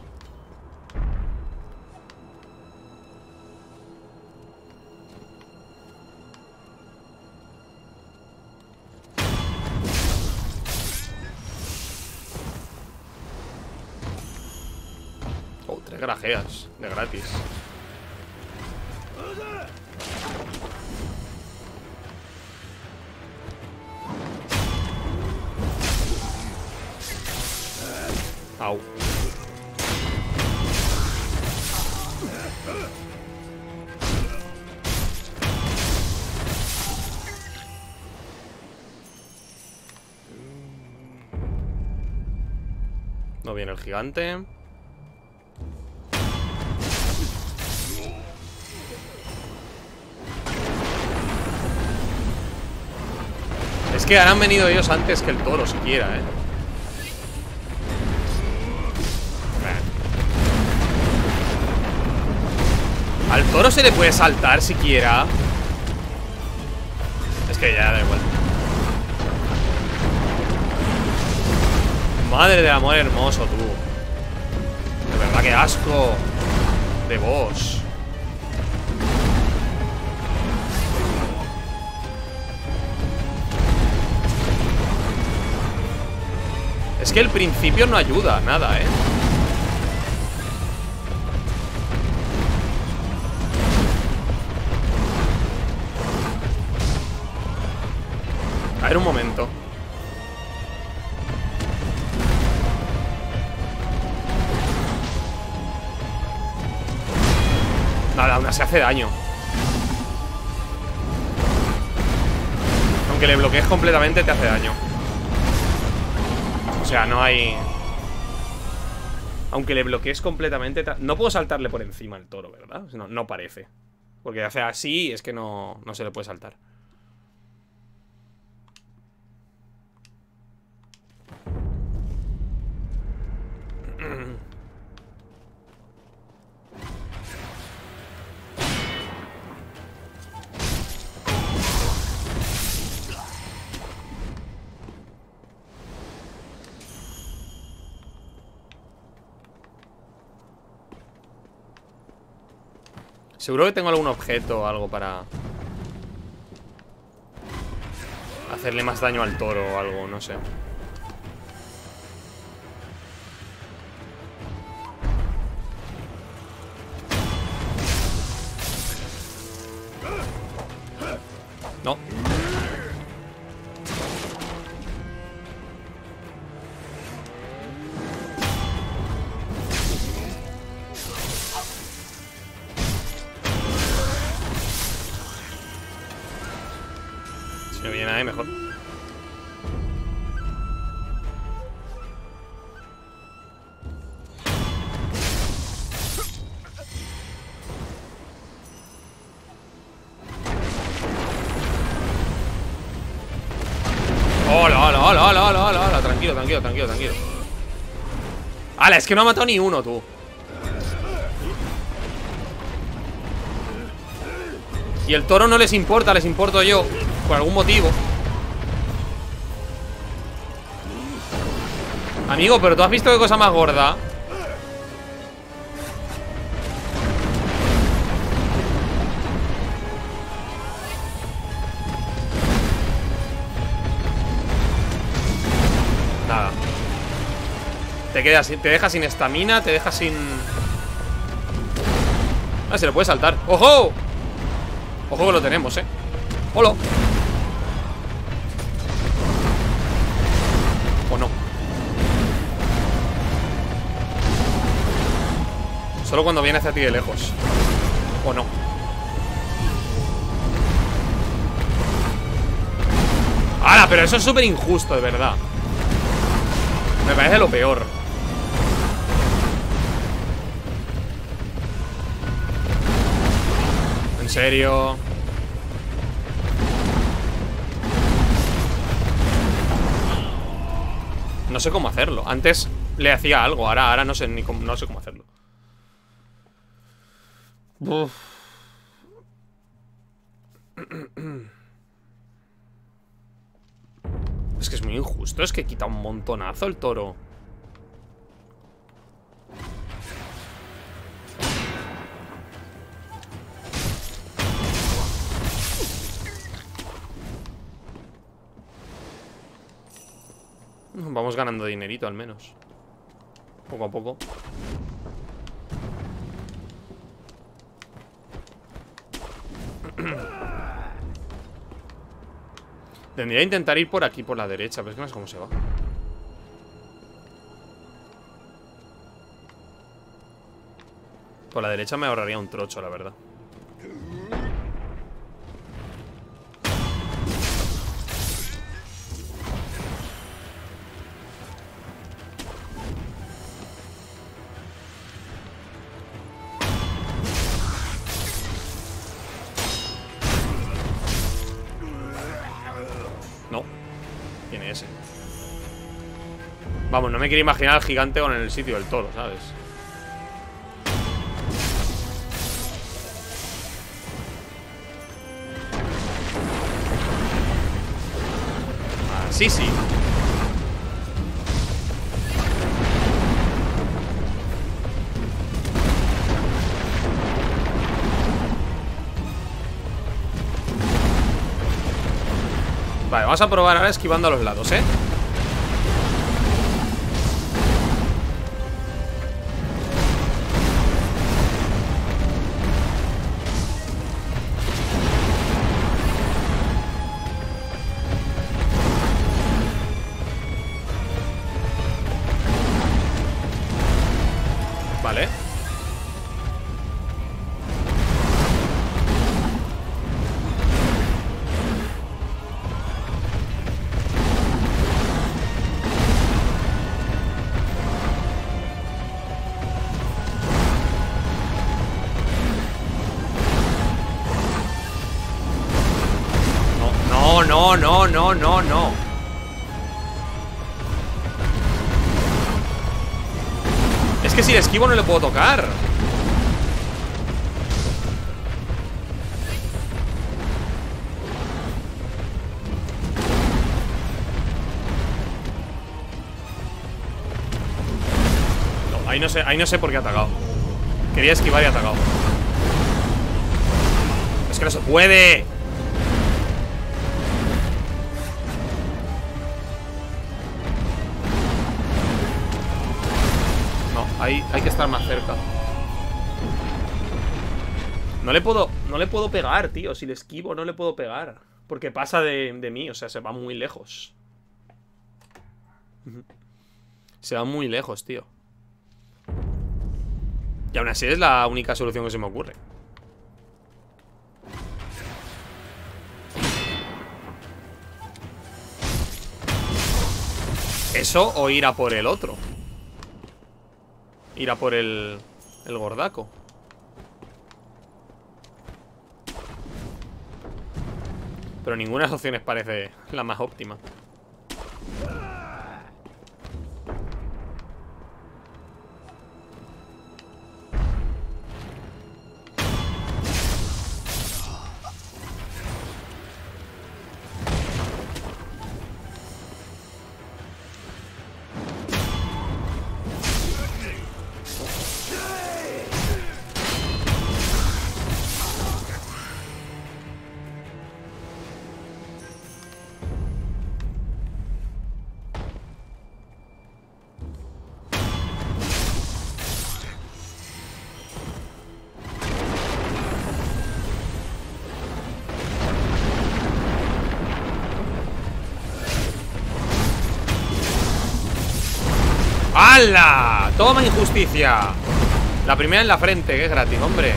Oh, 3 grajeas de gratis. Au. No viene el gigante. Es que ahora han venido ellos antes que el toro siquiera, Al toro se le puede saltar siquiera. Es que ya da igual. Madre del amor hermoso, tú. De verdad, que asco de boss. Es que el principio no ayuda, nada, A ver, un momento. Nada, aún así hace daño. Aunque le bloquees completamente, te hace daño. O sea, no hay... Aunque le bloquees completamente... No puedo saltarle por encima al toro, ¿verdad? No, no parece. Porque hace así, es que no se le puede saltar. Seguro que tengo algún objeto o algo para hacerle más daño al toro o algo, no sé. No. Si no viene nadie, mejor. Hola, hola, hola, hola, hola, hola, hola. Tranquilo, tranquilo, tranquilo, tranquilo. ¡Hala! Es que no ha matado ni uno, tú. Y el toro no les importa, les importo yo. Por algún motivo. Amigo, pero tú has visto qué cosa más gorda. Nada. Te deja sin estamina, te deja sin... Ah, se le puede saltar. ¡Ojo! Ojo que lo tenemos, ¡Hola! O no. Solo cuando viene hacia ti de lejos. O no. ¡Hala! Pero eso es súper injusto, de verdad. Me parece lo peor. ¿En serio? No sé cómo hacerlo. Antes le hacía algo, ahora no sé ni cómo, no sé cómo hacerlo. Uf. Es que es muy injusto, es que quita un montonazo el toro. Vamos ganando dinerito al menos. Poco a poco. Tendría que intentar ir por aquí, por la derecha, pero es que no sé cómo se va. Por la derecha me ahorraría un trocho, la verdad. No. Tiene ese. Vamos, no me quiero imaginar al gigante con el sitio del toro, ¿sabes? Así sí. Vale, vamos a probar ahora esquivando a los lados, ¿eh? Vale. No, no, no, no, no. Es que si le esquivo no le puedo tocar. No, ahí no sé por qué ha atacado. Quería esquivar y ha atacado. Es que no se puede. Hay que estar más cerca. No le puedo pegar, tío. Si le esquivo no le puedo pegar. Porque pasa de mí, o sea, se va muy lejos. Se va muy lejos, tío. Y aún así es la única solución que se me ocurre. Eso o ir a por el otro. Ir a por el gordaco. Pero ninguna de las opciones parece la más óptima. ¡Hala! ¡Toma injusticia! La primera en la frente, que es gratis, hombre.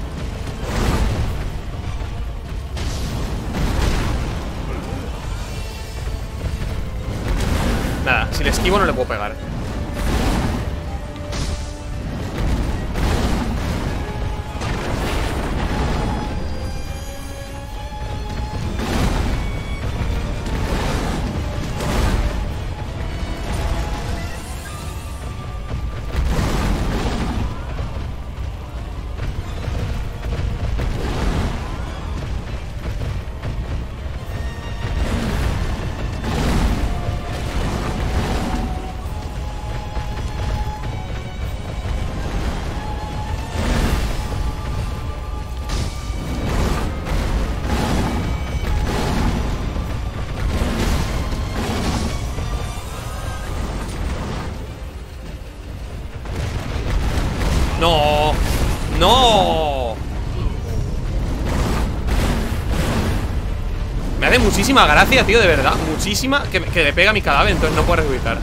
Nada, si le esquivo no le puedo pegar. ¡No! ¡No! Me hace muchísima gracia, tío, de verdad. Muchísima que le pega a mi cadáver, entonces no puedo resucitar.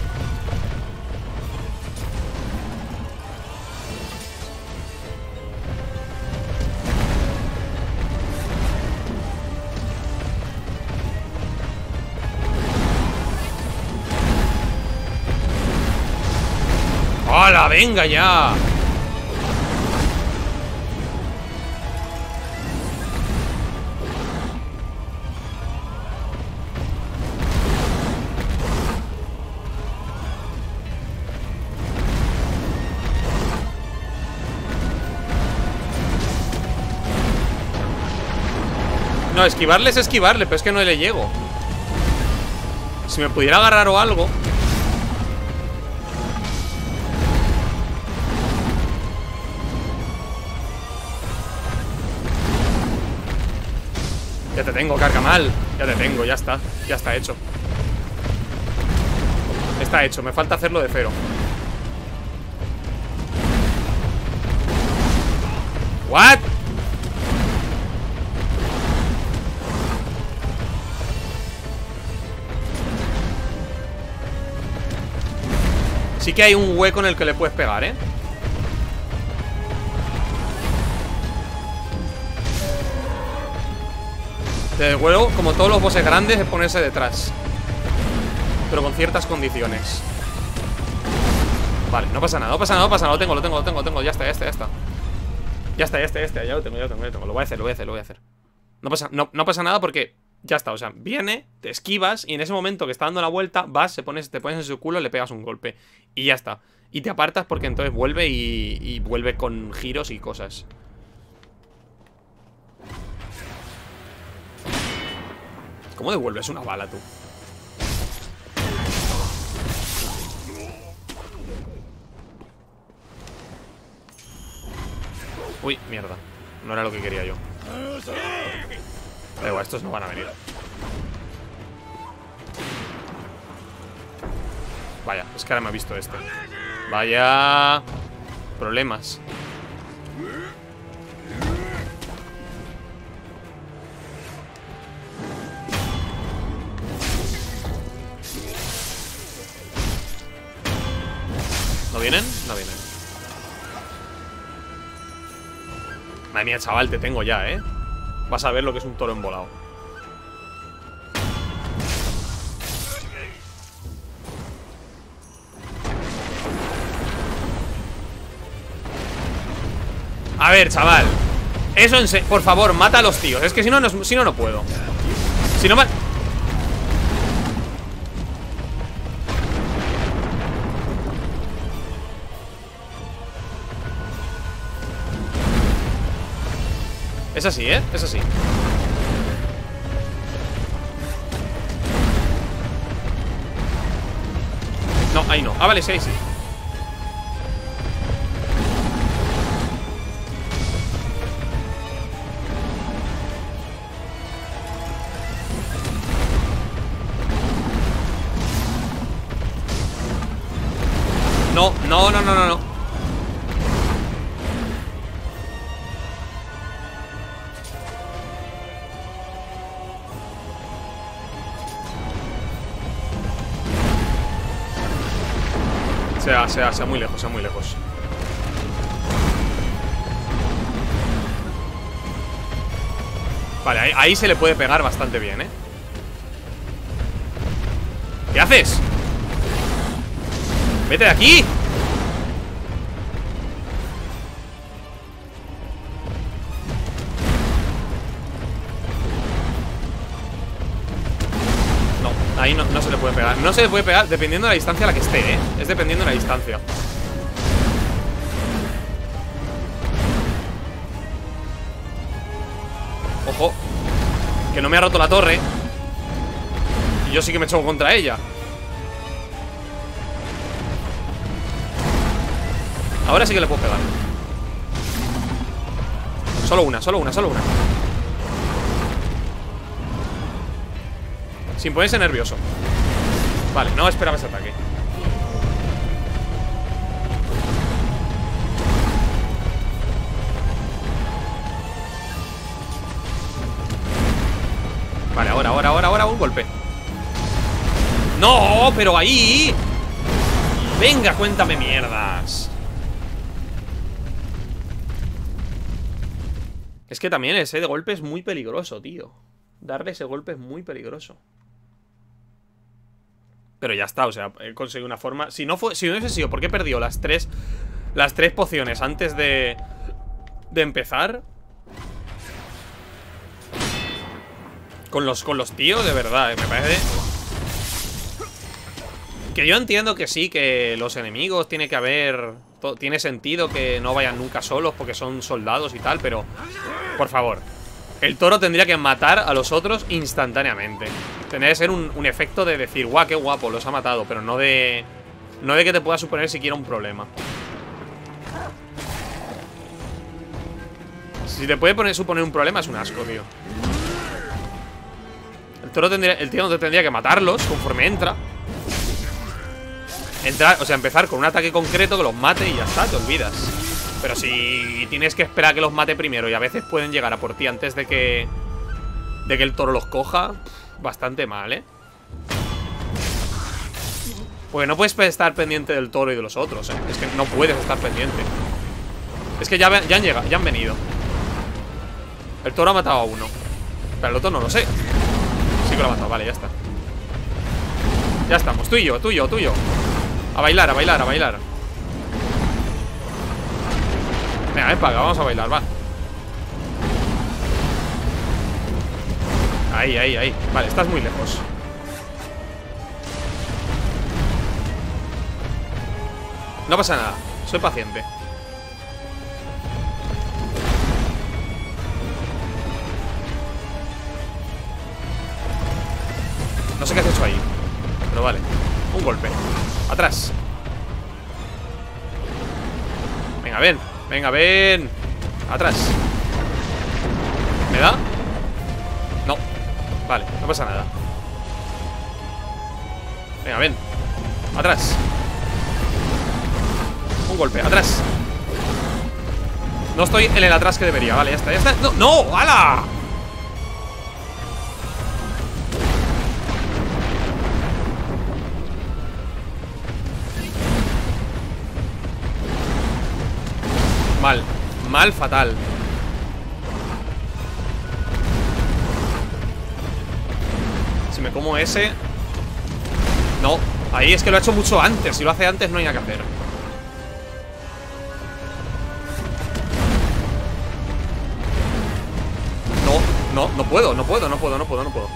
¡Hala! ¡Venga ya! No, esquivarle es esquivarle, pero es que no le llego. Si me pudiera agarrar o algo. Ya te tengo, Carcamal. Ya te tengo, ya está. Ya está hecho. Está hecho, me falta hacerlo de cero. ¿What? Sí que hay un hueco en el que le puedes pegar, ¿eh? Desde luego, como todos los bosses grandes, es ponerse detrás. Pero con ciertas condiciones. Vale, no pasa nada, no pasa nada, no pasa nada. Lo tengo. Ya está. Ya lo tengo. Lo voy a hacer. No pasa nada porque ya está, o sea, viene, te esquivas y en ese momento que está dando la vuelta, vas, te pones en su culo, le pegas un golpe. Y ya está. Y te apartas porque entonces vuelve y vuelve con giros y cosas. ¿Cómo devuelves una bala, tú? Uy, mierda. No era lo que quería yo. Da igual, estos no van a venir. Vaya, es que ahora me ha visto este. Vaya problemas. ¿No vienen? No vienen. Madre mía, chaval, te tengo ya, ¿eh? Vas a ver lo que es un toro embolado. A ver, chaval. Eso en serio. Por favor, mata a los tíos. Es que si no, no puedo. Si no, es así, ¿eh? Es así. No, ahí no. Ah, vale, sí, ahí sí. No. Sea muy lejos, Vale, ahí se le puede pegar bastante bien, ¿eh? ¿Qué haces? ¡Vete de aquí! No, ahí no se le puede pegar. No se le puede pegar dependiendo de la distancia a la que esté, ¿eh? Es dependiendo de la distancia. Ojo, que no me ha roto la torre. Y yo sí que me choco contra ella. Ahora sí que le puedo pegar. Solo una. Sin ponerse nervioso. Vale, no esperaba ese ataque. Vale, ahora un golpe. ¡No! ¡Pero ahí! Venga, cuéntame mierdas. Es que también ese de golpe es muy peligroso, tío. Darle ese golpe es muy peligroso. Pero ya está, o sea, he conseguido una forma. Si no hubiese sido, ¿por qué perdió las tres pociones antes de empezar? Con los tíos, de verdad, me parece. Que yo entiendo que sí, que los enemigos tiene que haber. Tiene sentido que no vayan nunca solos porque son soldados y tal, pero por favor, El toro tendría que matar a los otros instantáneamente. Tendría que ser un efecto de decir, guau, qué guapo, los ha matado. Pero no de... no de que te pueda suponer siquiera un problema. Si te puede suponer un problema es un asco, tío. El tío no tendría que matarlos conforme entra. O sea, empezar con un ataque concreto que los mate y ya está, te olvidas. Pero si tienes que esperar a que los mate primero y a veces pueden llegar a por ti antes de que el toro los coja, bastante mal, ¿eh? Porque no puedes estar pendiente del toro y de los otros, ¿eh? Es que no puedes estar pendiente. Es que ya han llegado, ya han venido. El toro ha matado a uno, pero el otro no lo sé. Sí que lo ha matado, vale, ya está. Ya estamos, tú y yo, tú y yo, tú y yo. A bailar, a bailar, a bailar. Venga, ven para acá, vamos a bailar, va. Ahí, ahí, ahí. Vale, estás muy lejos. No pasa nada, soy paciente. No sé qué has hecho ahí, pero vale. Un golpe. Atrás. Venga, ven. Venga, ven. Atrás. ¿Me da? No. Vale, no pasa nada. Venga, ven. Atrás. Un golpe, atrás. No estoy en el atrás que debería. Vale, ya está, ya está. ¡No! ¡No! ¡Hala! Mal, mal, fatal. Si me como ese... No, ahí es que lo ha hecho mucho antes. Si lo hace antes no hay nada que hacer. No, no puedo, no puedo, no puedo, no puedo, no puedo.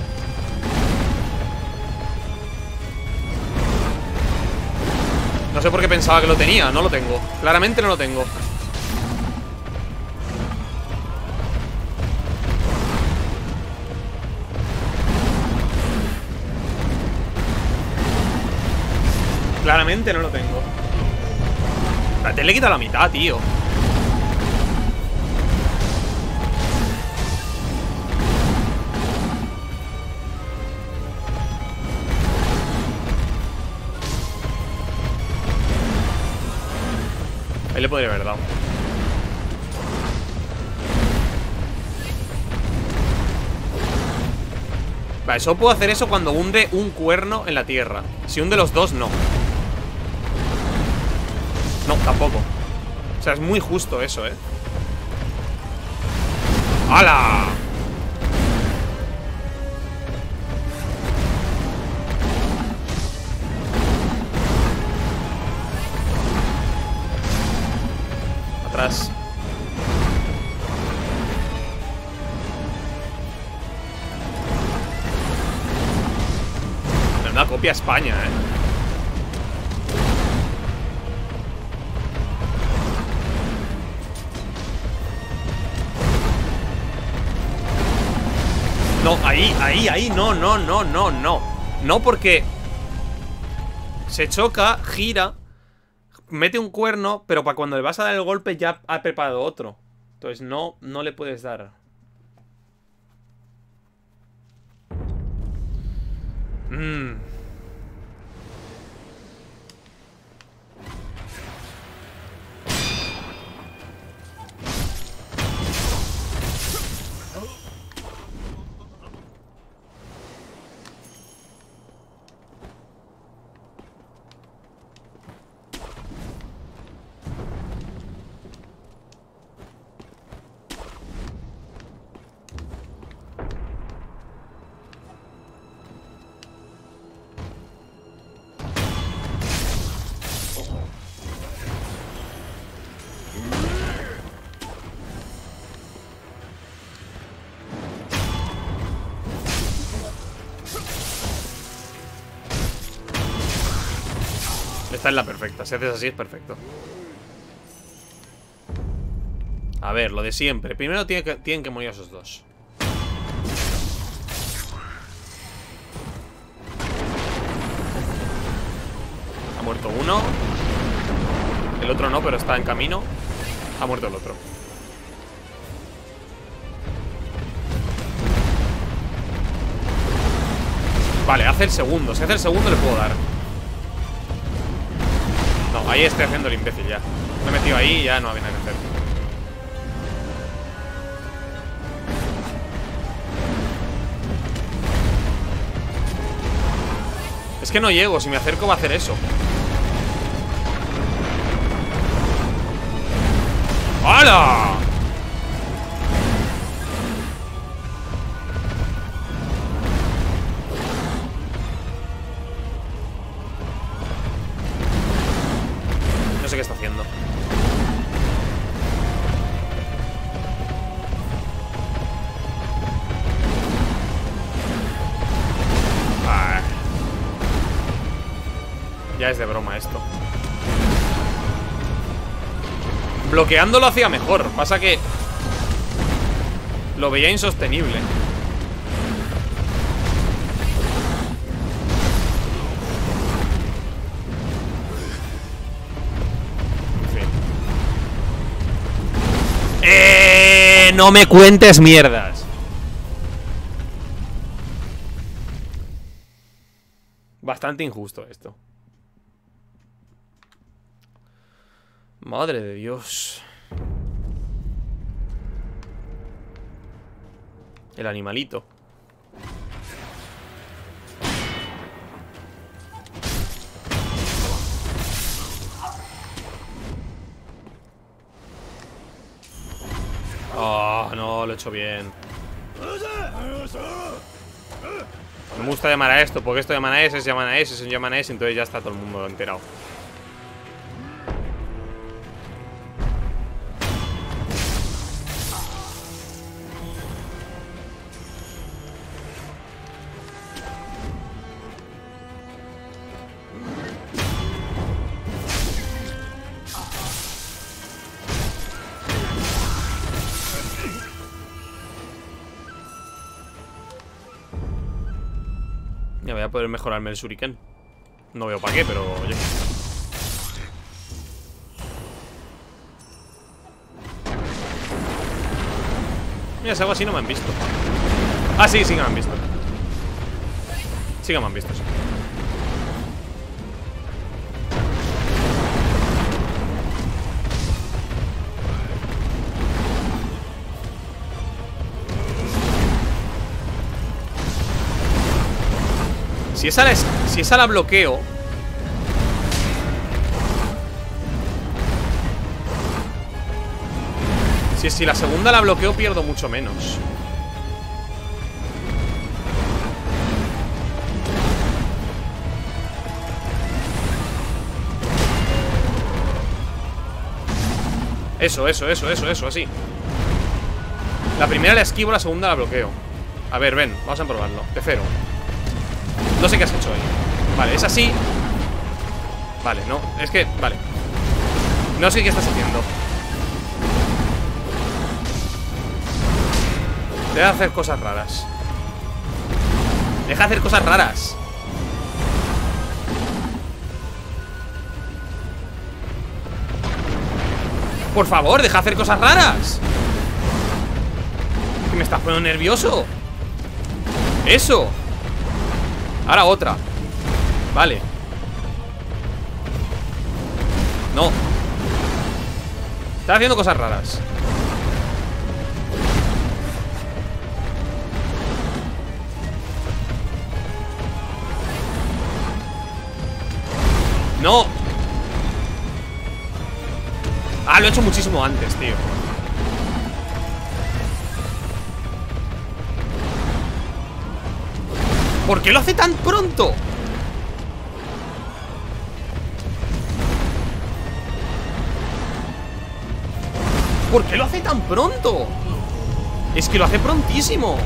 No sé por qué pensaba que lo tenía, no lo tengo. Claramente no lo tengo. Claramente no lo tengo. Te le he quitado la mitad, tío. Ahí le podría haber dado. Vale, solo puedo hacer eso cuando hunde un cuerno en la tierra. Si hunde los dos, no. No, tampoco. O sea, es muy justo eso, ¿eh? ¡Hala! Atrás. Una copia a España, ¿eh? No, ahí, no, no, no, no, no. No, porque se choca, gira, mete un cuerno, pero para cuando le vas a dar el golpe ya ha preparado otro. Entonces no le puedes dar. Esta es la perfecta, si haces así es perfecto. A ver, lo de siempre. Primero tienen que morir esos dos. Ha muerto uno. El otro no, pero está en camino. Ha muerto el otro. Vale, hace el segundo. Si hace el segundo le puedo dar. No, ahí estoy haciendo el imbécil ya. Me he metido ahí y ya no había nada que hacer. Es que no llego, si me acerco va a hacer eso. ¡Hala! No sé qué está haciendo. Ah. Ya es de broma esto. Bloqueando lo hacía mejor. Pasa que lo veía insostenible. No me cuentes mierdas. Bastante injusto esto. Madre de Dios. El animalito. Oh, no, lo he hecho bien. No me gusta llamar a esto, porque esto llaman a ese, llaman a ese, llaman a ese, entonces ya está todo el mundo enterado. Ya voy a poder mejorarme el shuriken. No veo para qué, pero oye. Mira, si hago así no me han visto. Ah, sí, sí que me han visto. Sí que me han visto, sí. Si esa la bloqueo. Si la segunda la bloqueo pierdo mucho menos. Eso, así. La primera la esquivo, la segunda la bloqueo. A ver, ven, vamos a probarlo. De cero. No sé qué has hecho ahí. Vale, es así. Vale, no, es que, vale. No sé qué estás haciendo. Deja de hacer cosas raras. Deja de hacer cosas raras. Por favor, deja de hacer cosas raras. Que me estás poniendo nervioso. Eso. Ahora otra. Vale. No. Está haciendo cosas raras. No. Ah, lo he hecho muchísimo antes, tío. ¿Por qué lo hace tan pronto? ¿Por qué lo hace tan pronto? Es que lo hace prontísimo.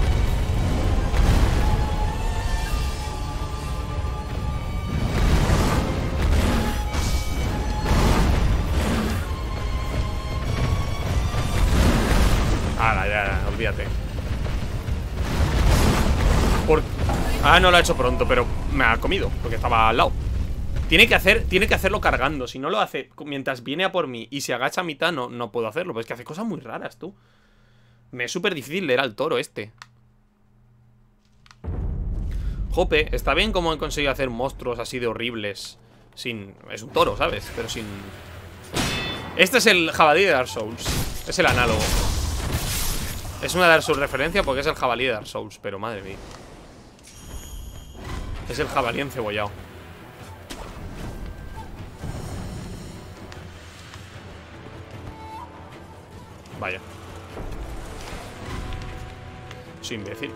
Ah, no lo ha hecho pronto, pero me ha comido, porque estaba al lado. Tiene que hacerlo cargando. Si no lo hace mientras viene a por mí y se agacha a mitad, no puedo hacerlo. Pero es que hace cosas muy raras, tú. Me es súper difícil leer al toro este. Jope, está bien como he conseguido hacer monstruos así de horribles. Sin... Es un toro, ¿sabes? Pero sin... Este es el jabalí de Dark Souls. Es el análogo. Es una Dark Souls referencia porque es el jabalí de Dark Souls. Pero madre mía. Es el jabalí encebollado. Vaya. Soy imbécil.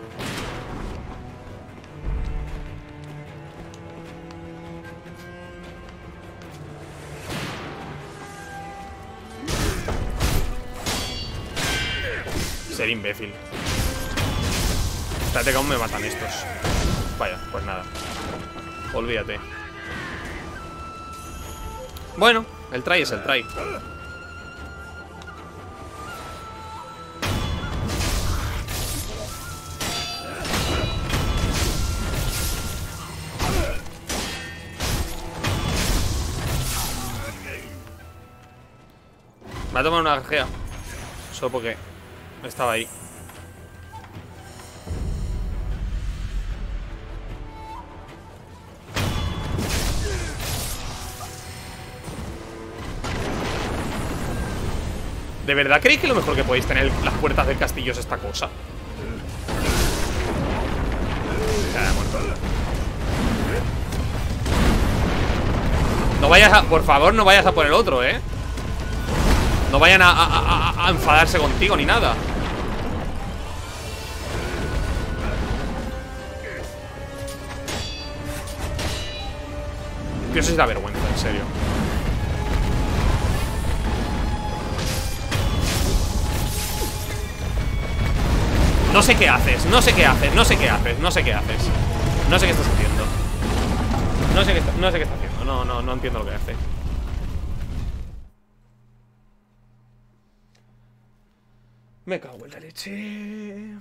Ser imbécil. Espérate que aún me matan estos. Vaya, pues nada. Olvídate. Bueno, el try es el try. Me ha tomado una gajea. Solo porque estaba ahí. ¿De verdad creéis que lo mejor que podéis tener las puertas del castillo es esta cosa? No vayas a... Por favor, no vayas a por el otro, ¿eh? No vayan a enfadarse contigo ni nada. Que eso sí da vergüenza, en serio. No sé qué haces, no sé qué haces, no sé qué haces, no sé qué haces. No sé qué estás haciendo. No sé qué está haciendo. No entiendo lo que hace. Me cago en la leche.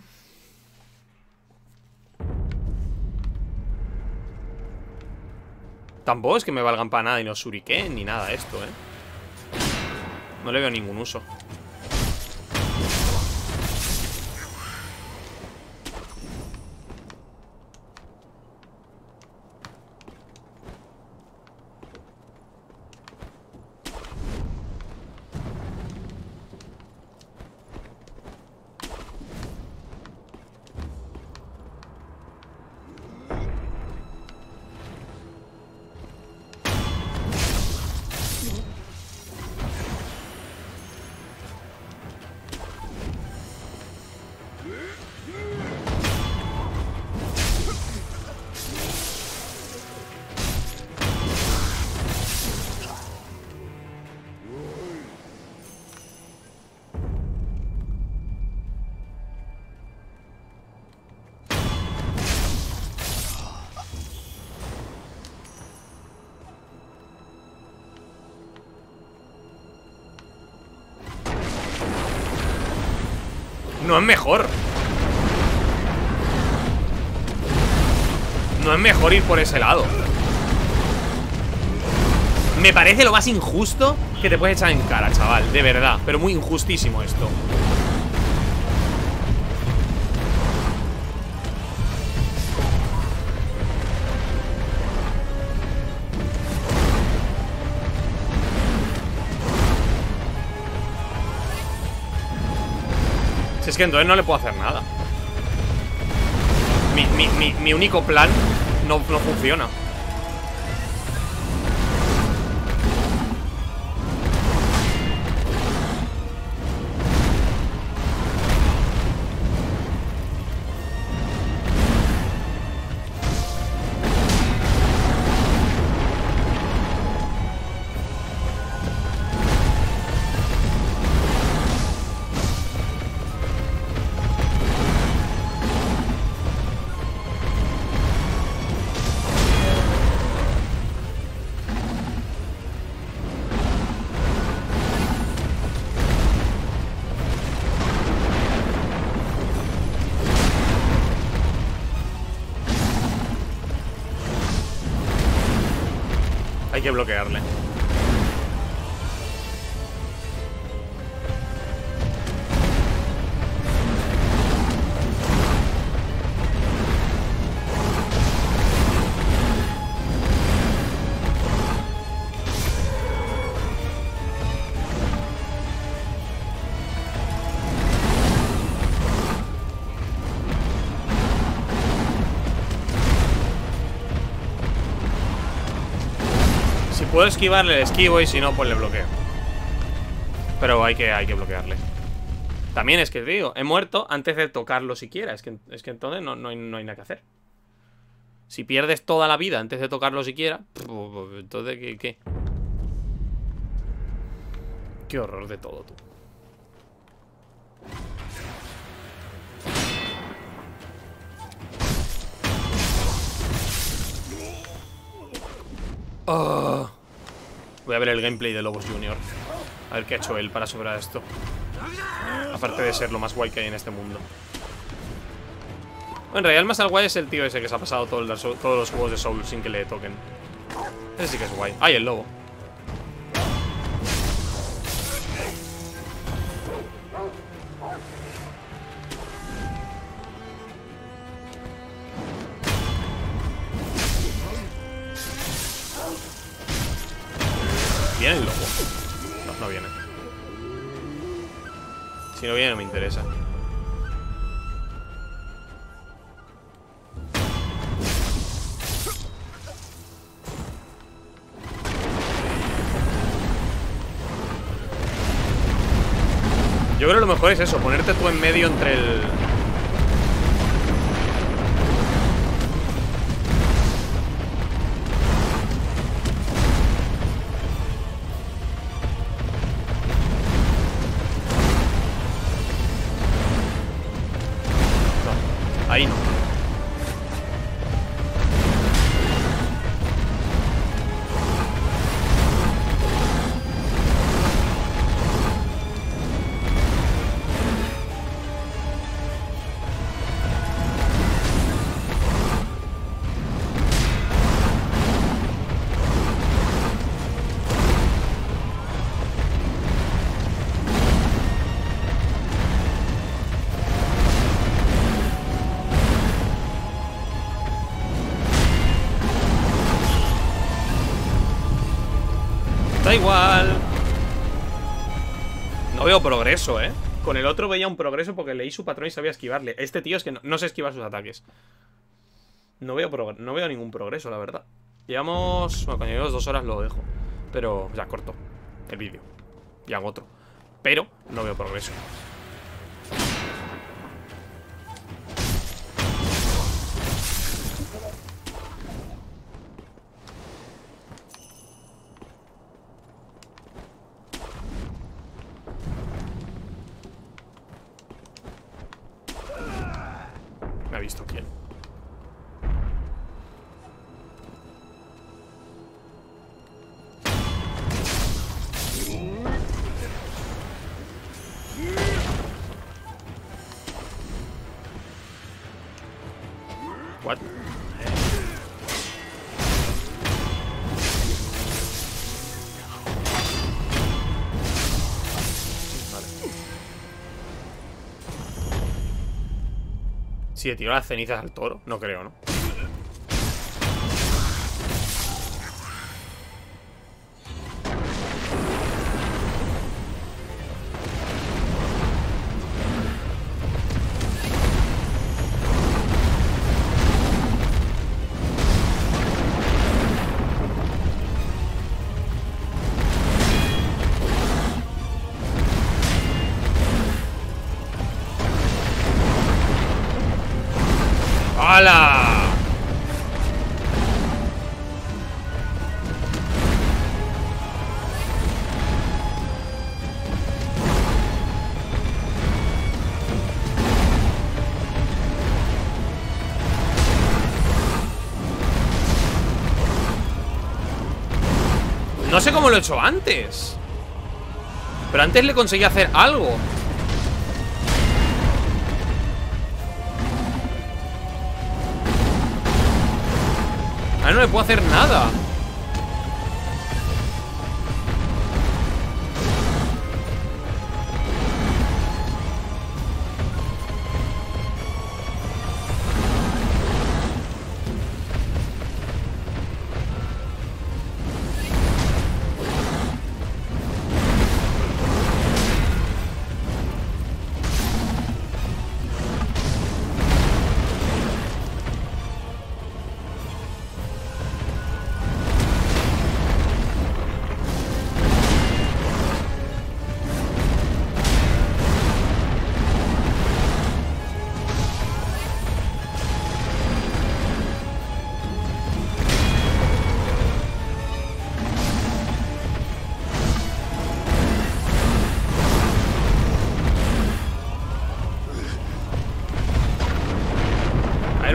Tampoco es que me valgan para nada y no shuriken ni nada esto, ¿eh? No le veo ningún uso. No es mejor. No es mejor ir por ese lado. Me parece lo más injusto que te puedes echar en cara, chaval. De verdad, pero muy injustísimo esto. Si es que entonces no le puedo hacer nada. Mi único plan no funciona. Hay que bloquearle. Si puedo esquivarle, le esquivo, y si no, pues le bloqueo. Pero hay que bloquearle. También es que te digo, he muerto antes de tocarlo siquiera. Es que entonces no hay nada que hacer. Si pierdes toda la vida antes de tocarlo siquiera, pues, entonces ¿qué? Qué horror de todo, tú. Oh. Voy a ver el gameplay de Lobos Jr. A ver qué ha hecho él para superar esto. Aparte de ser lo más guay que hay en este mundo. Bueno, en realidad el más guay es el tío ese que se ha pasado todos los juegos de Soul sin que le toquen. Ese sí que es guay. ¡Ay, el lobo! ¿Viene el lobo? No viene. Si no viene no me interesa. Yo creo que lo mejor es eso, ponerte tú en medio entre el... No, ahí no. Da igual. No veo progreso, ¿eh? Con el otro veía un progreso porque leí su patrón y sabía esquivarle. Este tío es que no sé esquivar sus ataques. No veo ningún progreso, la verdad. Llevamos... Bueno, cuando lleguemos 2 horas lo dejo. Pero ya corto el vídeo y hago otro. Pero no veo progreso. ¿Me ha visto quién? What? Vale. Sí, le tiró las cenizas al toro. No creo, ¿no? ¡Hala! No sé cómo lo he hecho antes. Pero antes le conseguí hacer algo. Ahora no le puedo hacer nada.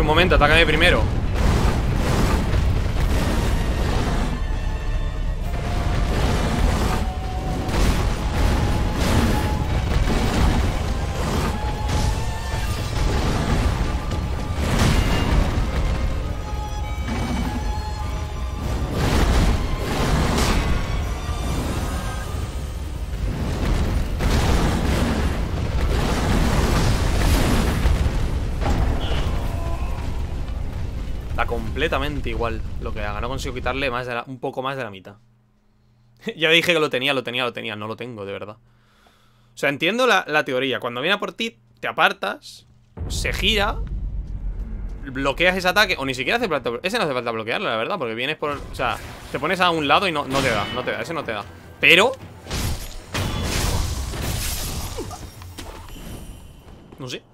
un momento, atácame primero. Completamente igual lo que haga. No consigo quitarle más de un poco más de la mitad. Ya dije que lo tenía. No lo tengo, de verdad. O sea, entiendo la teoría. Cuando viene a por ti, te apartas, se gira, bloqueas ese ataque. O ni siquiera hace falta. Ese no hace falta bloquearlo, la verdad. Porque vienes por. O sea, te pones a un lado y no te da. No te da, ese no te da. Pero no sé.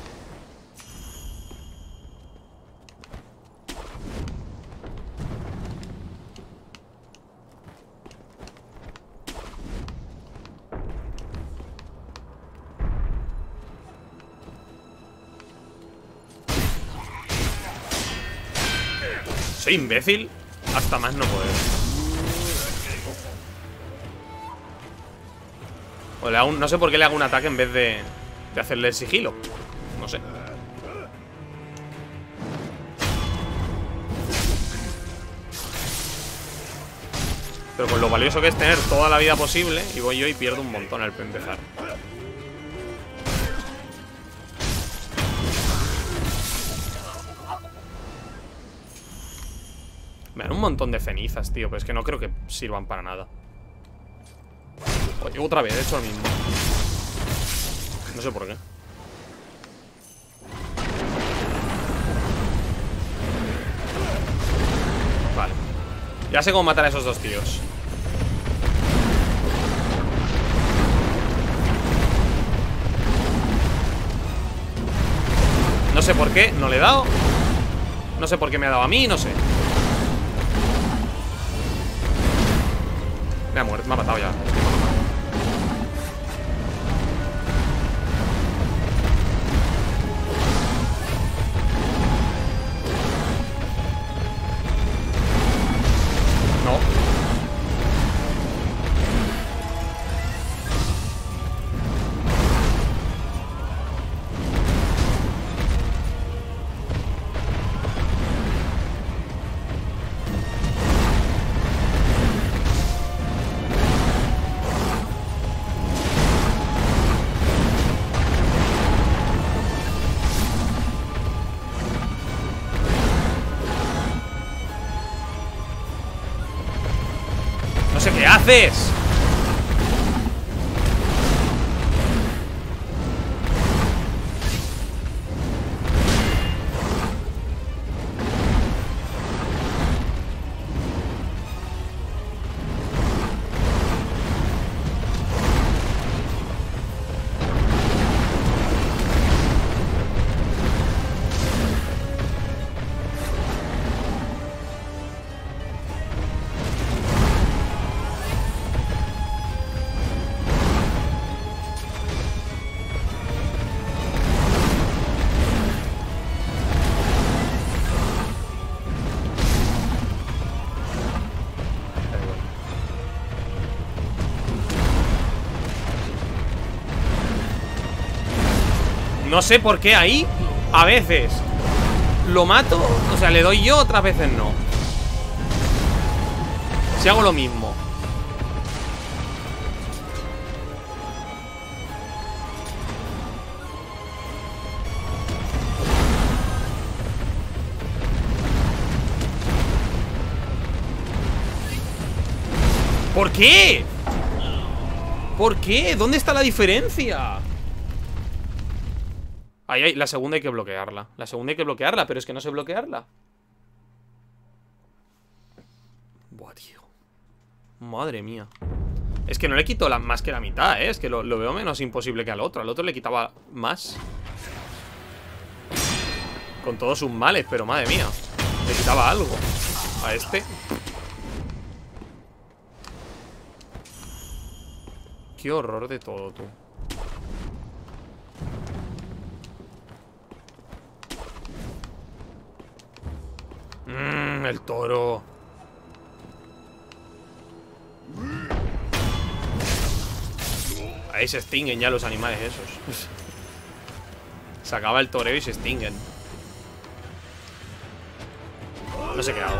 Soy imbécil hasta más no poder. O le hago no sé por qué le hago un ataque en vez de hacerle el sigilo. No sé. Pero con lo valioso que es tener toda la vida posible, y voy yo y pierdo un montón al empezar. Me dan un montón de cenizas, tío. Pero es que no creo que sirvan para nada. Oye, otra vez he hecho lo mismo. No sé por qué. Vale. Ya sé cómo matar a esos dos tíos. No sé por qué, no le he dado. No sé por qué me ha dado a mí, no sé. Me ha muerto, me ha matado ya. No. No sé qué haces. No sé por qué ahí a veces lo mato, o sea, le doy yo, otras veces no. Si hago lo mismo. ¿Por qué? ¿Por qué? ¿Dónde está la diferencia? Ahí, la segunda hay que bloquearla. La segunda hay que bloquearla, pero es que no sé bloquearla. Buah, tío. Madre mía. Es que no le quito más que la mitad, ¿eh? Es que lo veo menos imposible que al otro. Al otro le quitaba más. Con todos sus males, pero madre mía. Le quitaba algo. A este. Qué horror de todo, tú. El toro. Ahí se extinguen ya los animales esos. Se acaba el toreo y se extinguen. No sé qué hago.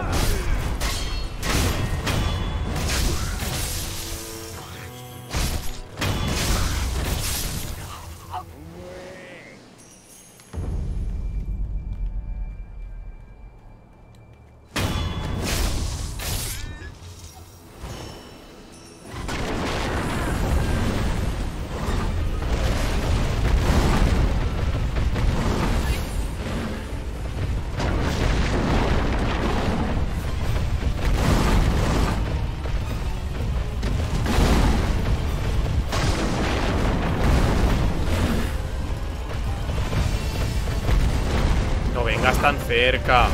No vengas tan cerca.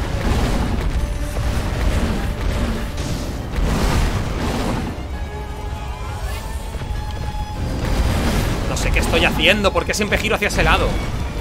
No sé qué estoy haciendo. ¿Por qué siempre giro hacia ese lado?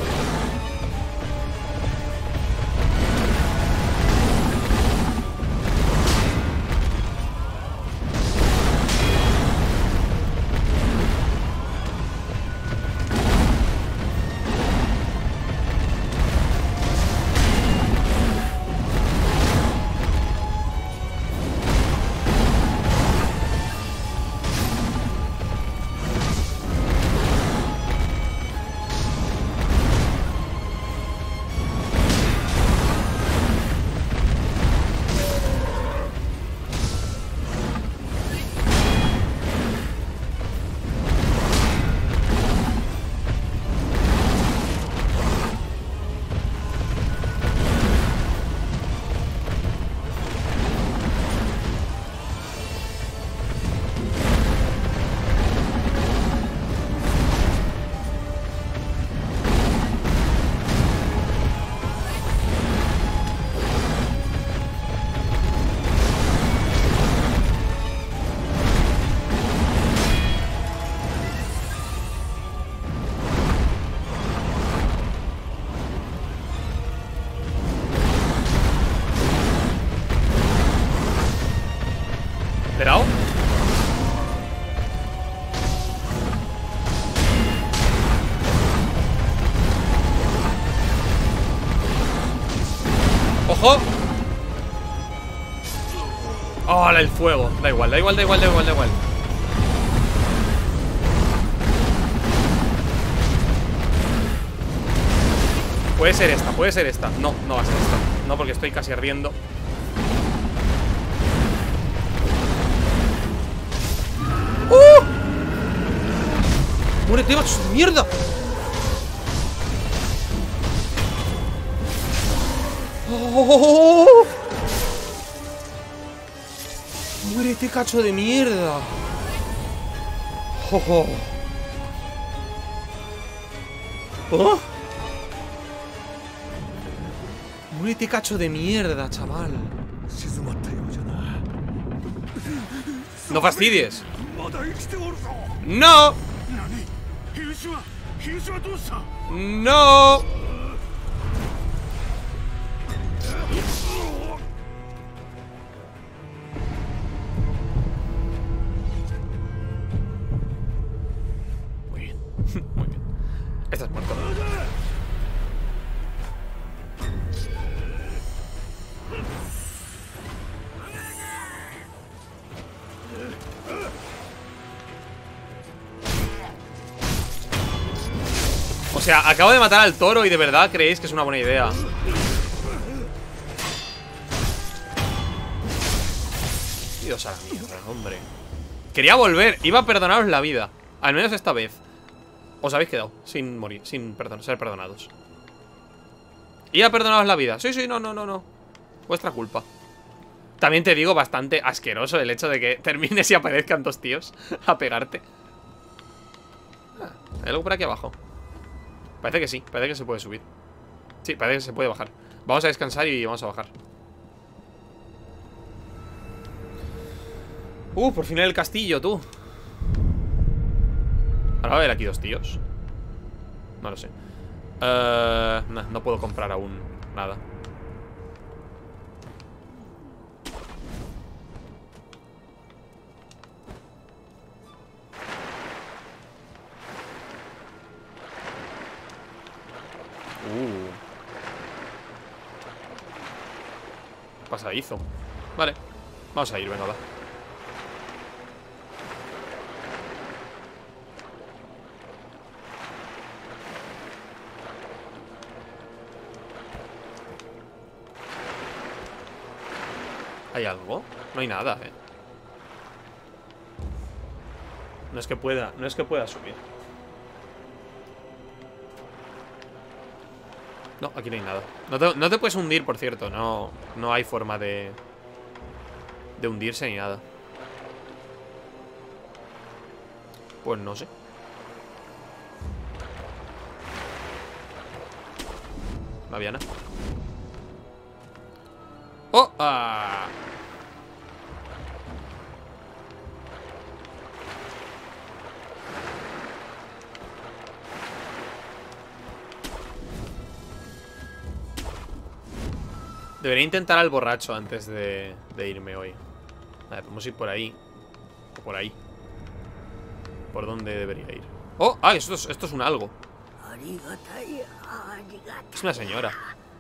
¿Esperado? ¡Ojo! ¡Oh, el fuego! Da igual, da igual, da igual, da igual, da igual. Puede ser esta, puede ser esta. No, no va a ser esta. No, porque estoy casi ardiendo. ¡Muérete, macho de mierda! ¡Oh! ¡Muérete, cacho de mierda! ¡Oh! ¡Oh! ¡Muérete, cacho de mierda, chaval! ¡No fastidies! ¡No! ¡No! Muy bien, muy bien. Estás muerto. O sea, acabo de matar al toro y de verdad creéis que es una buena idea. Dios a la mierda, hombre. Quería volver, iba a perdonaros la vida. Al menos esta vez. Os habéis quedado sin morir, sin ser perdonados. Iba a perdonaros la vida. Sí, sí, no, no, no, no. Vuestra culpa. También te digo, bastante asqueroso el hecho de que termines y aparezcan dos tíos a pegarte. ¿Hay algo por aquí abajo? Parece que sí, parece que se puede subir. Sí, parece que se puede bajar. Vamos a descansar y vamos a bajar. Por fin en el castillo, tú. Ahora va a haber aquí dos tíos. No lo sé. No puedo comprar aún nada. Pasadizo. Vale, vamos a ir, venga, va. ¿Hay algo? No hay nada, No es que pueda subir. No, aquí no hay nada. No te puedes hundir, por cierto. No hay forma de hundirse ni nada. Pues no sé. No había nada. ¡Oh! ¡Ah! Debería intentar al borracho antes de irme hoy. Vale, podemos ir por ahí. O por ahí. ¿Por dónde debería ir? ¡Oh! ¡Ah! Esto es un algo. Es una señora.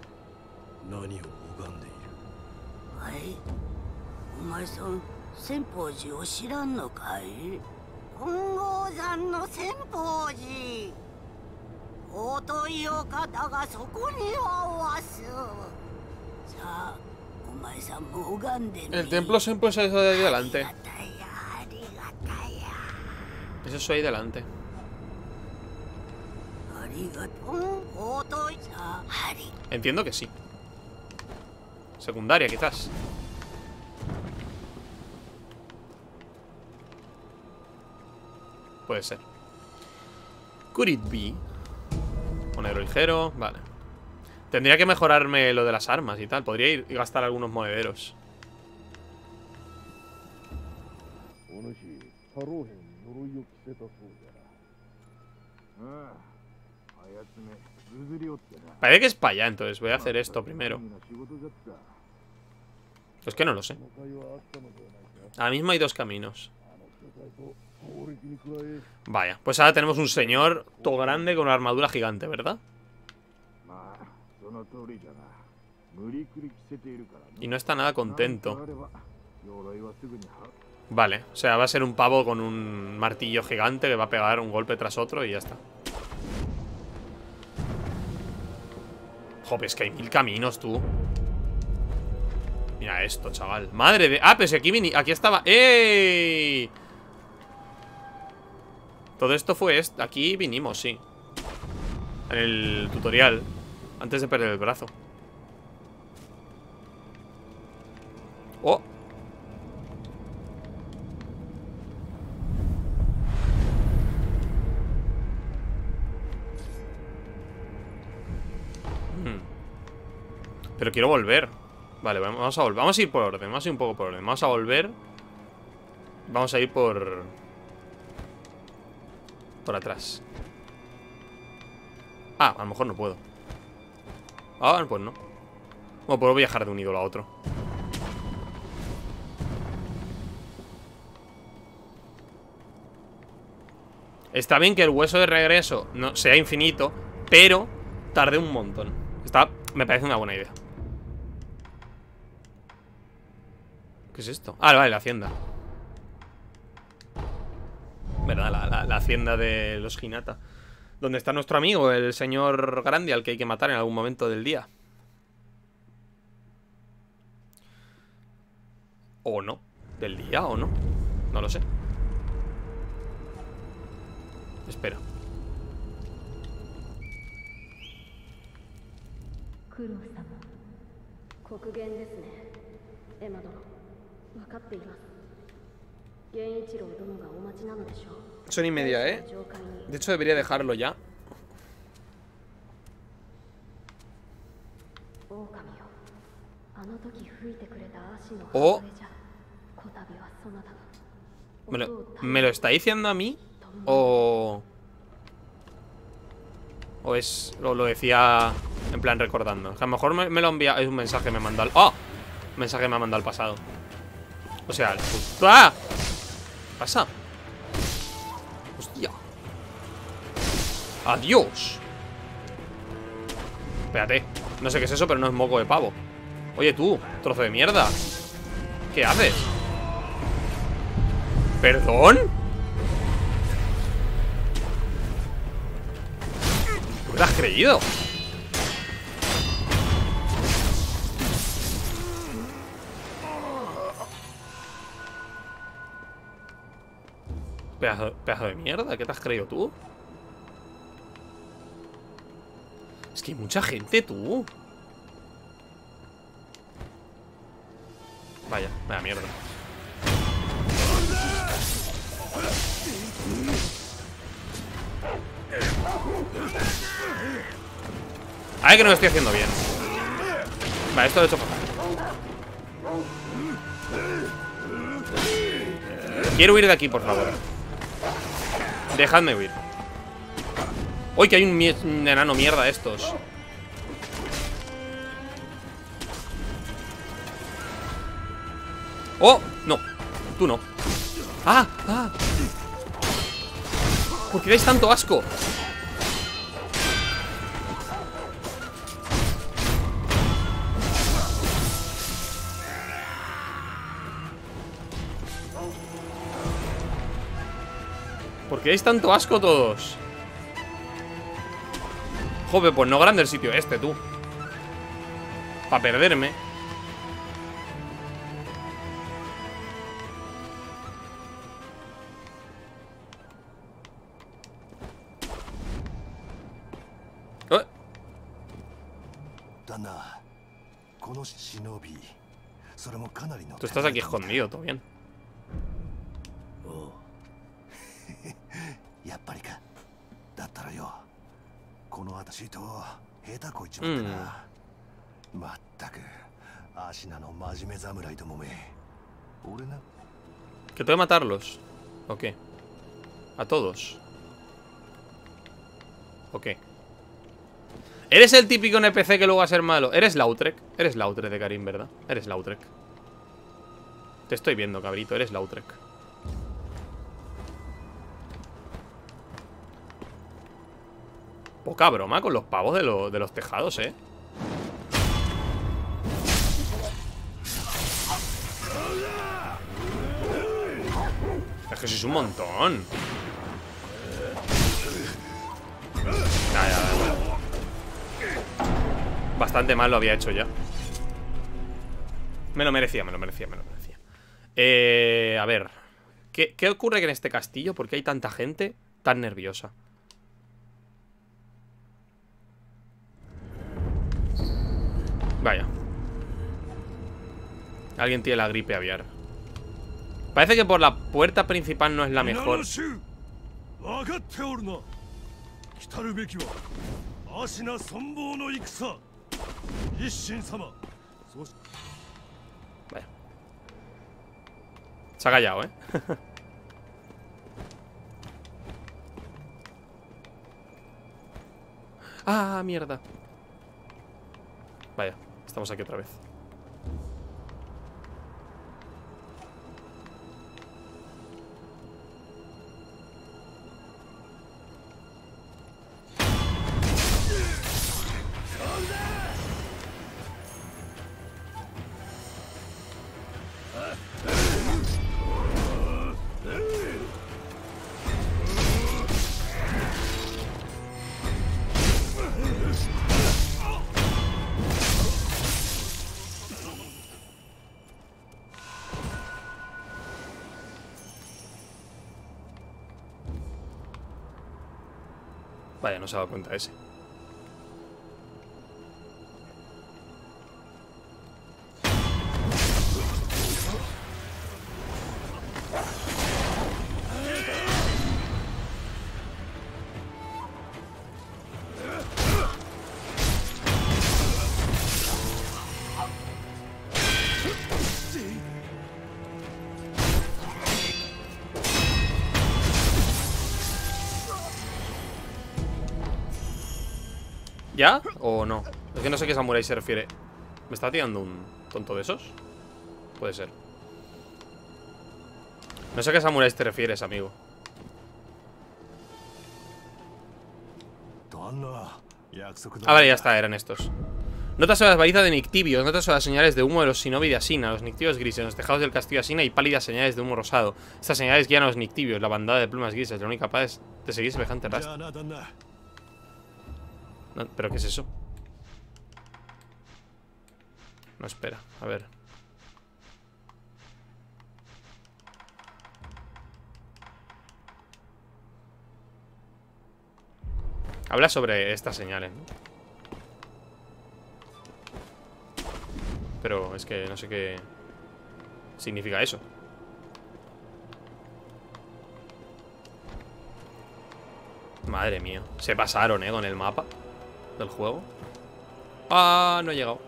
El templo siempre es eso de ahí delante. Es eso ahí delante. Entiendo que sí. Secundaria, quizás. Puede ser. Could it be? Monedero ligero, vale. Tendría que mejorarme lo de las armas y tal. Podría ir y gastar algunos monederos. Parece que es para allá, entonces voy a hacer esto primero. Es que no lo sé. Ahora mismo hay dos caminos. Vaya, pues ahora tenemos un señor todo grande con una armadura gigante, ¿verdad? Y no está nada contento. Vale, o sea, va a ser un pavo con un martillo gigante que va a pegar un golpe tras otro y ya está. Joder, es que hay 1000 caminos, tú. Mira esto, chaval. Madre de... Ah, pero si aquí estaba... ¡Ey! Todo esto fue esto. Aquí vinimos, sí. En el tutorial. Antes de perder el brazo. ¡Oh! Pero quiero volver. Vale, vamos a volver. Vamos a ir por orden. Vamos a ir un poco por orden. Vamos a volver. Vamos a ir por atrás. Ah, a lo mejor no puedo. Ah, pues no. Bueno, puedo viajar de un ídolo a otro. Está bien que el hueso de regreso no sea infinito, pero tarde un montón. Me parece una buena idea. ¿Qué es esto? Ah, vale, la hacienda. ¿Verdad? La hacienda de los Hinata. Donde está nuestro amigo, el señor Grandi, al que hay que matar en algún momento del día. O no. ¿Del día o no? No lo sé. Espera. Son y media, ¿eh? De hecho debería dejarlo ya. O... ¿Me lo está diciendo a mí? O es... Lo decía en plan recordando. A lo mejor me lo envía... Es un mensaje que me manda al... ¡Oh! Un mensaje que me ha mandado al pasado. O sea... ¡Ah! ¿Qué pasa? Hostia. ¡Adiós! Espérate. No sé qué es eso, pero no es moco de pavo. Oye tú, trozo de mierda. ¿Qué haces? ¿Perdón? ¿Tú te has creído? Pedazo de mierda, ¿qué te has creído tú? Es que hay mucha gente, tú. Vaya mierda. A ver, que no lo estoy haciendo bien. Vale, esto lo he hecho fatal. Quiero huir de aquí, por favor. Dejadme huir. ¡Uy, que hay un enano mierda de estos! ¡Oh! No, tú no. ¡Ah! ¡Ah! ¿Por qué dais tanto asco? ¿Por qué dais tanto asco todos? Joder, pues no grande el sitio este, tú. Para perderme. Tú estás aquí escondido, todo bien. ¿Que tengo que matarlos? ¿O qué? ¿A todos? ¿O qué? Eres el típico NPC que luego va a ser malo. Eres Lautrec. Eres Lautrec de Karim, ¿verdad? Eres Lautrec. Te estoy viendo, cabrito. Eres Lautrec. Poca broma con los pavos de los tejados, ¿eh? Es que sois un montón. Ya. Bastante mal lo había hecho ya. Me lo merecía. A ver. ¿Qué ocurre que en este castillo? ¿Por qué hay tanta gente tan nerviosa? Vaya. Alguien tiene la gripe aviar. Parece que por la puerta principal no es la mejor. Vaya. Se ha callado, ¿eh? Ah, mierda. Vaya, estamos aquí otra vez. Vaya, no se ha dado cuenta ese. ¿Ya? ¿O no? Es que no sé qué samurái se refiere. ¿Me está tirando un tonto de esos? Puede ser. No sé a qué samurái te refieres, amigo. Ah, vale, ya está, eran estos. Notas sobre las balizas de Nictibios, notas sobre las señales de humo de los Shinobi de Asina, los Nictibios grises, los tejados del castillo de Asina y pálidas señales de humo rosado. Estas señales guían a los Nictibios, la bandada de plumas grises, la única capaz de seguir semejante rastro. No, ¿pero qué es eso? No, espera, a ver. Habla sobre estas señales, ¿no? Pero es que no sé qué significa eso. Madre mía. Se pasaron, con el mapa del juego. Ah, no he llegado.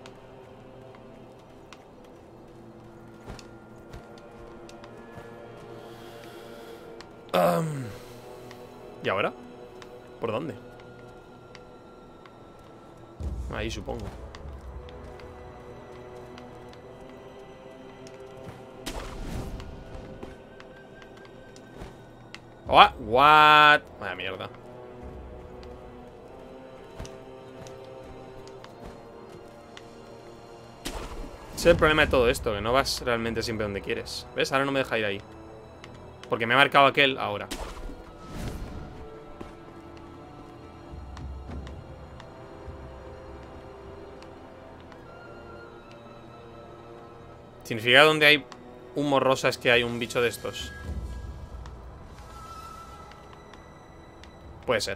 ¿Y ahora? ¿Por dónde? Ahí supongo. What? Vaya mierda. Ese es el problema de todo esto, que no vas realmente siempre donde quieres. ¿Ves? Ahora no me deja ir ahí. Porque me ha marcado aquel ahora. ¿Significa donde hay humo rosa es que hay un bicho de estos? Puede ser.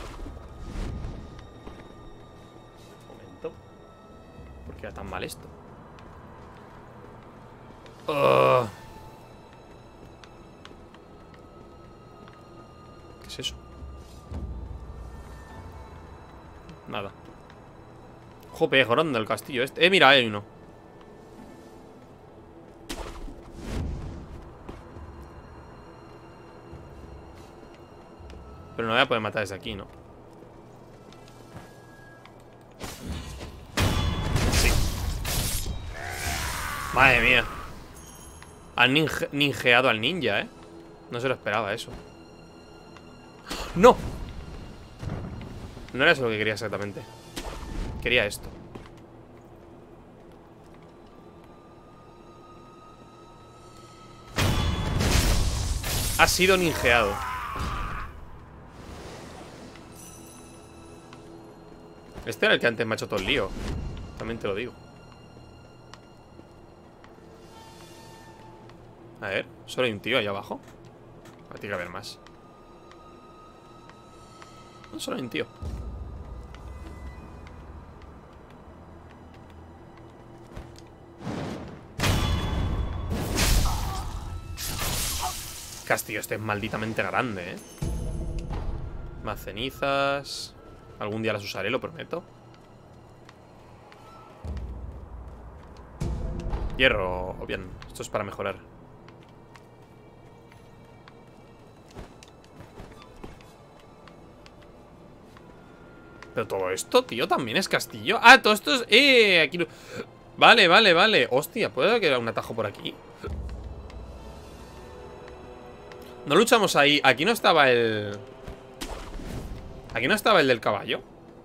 Un momento. ¿Por qué era tan mal esto? ¿Qué es eso? Nada. Jope, jorón del castillo este. Mira, hay uno. Pero no voy a poder matar desde aquí, ¿no? Sí. Madre mía. Han ninjeado al ninja, ¿eh? No se lo esperaba eso. ¡No! No era eso lo que quería exactamente. Quería esto. Ha sido ninjeado. Este era el que antes me ha hecho todo el lío. También te lo digo. A ver, solo hay un tío ahí abajo. Tiene que haber más. No, solo hay un tío. Castillo este es malditamente grande, ¿eh? Más cenizas. Algún día las usaré, lo prometo. Hierro, bien. Esto es para mejorar. Pero todo esto, tío, también es castillo. Ah, todo esto es... aquí lo... Vale, vale, vale. Hostia, ¿puede que haya un atajo por aquí? No luchamos ahí. Aquí no estaba el... Aquí no estaba el del caballo.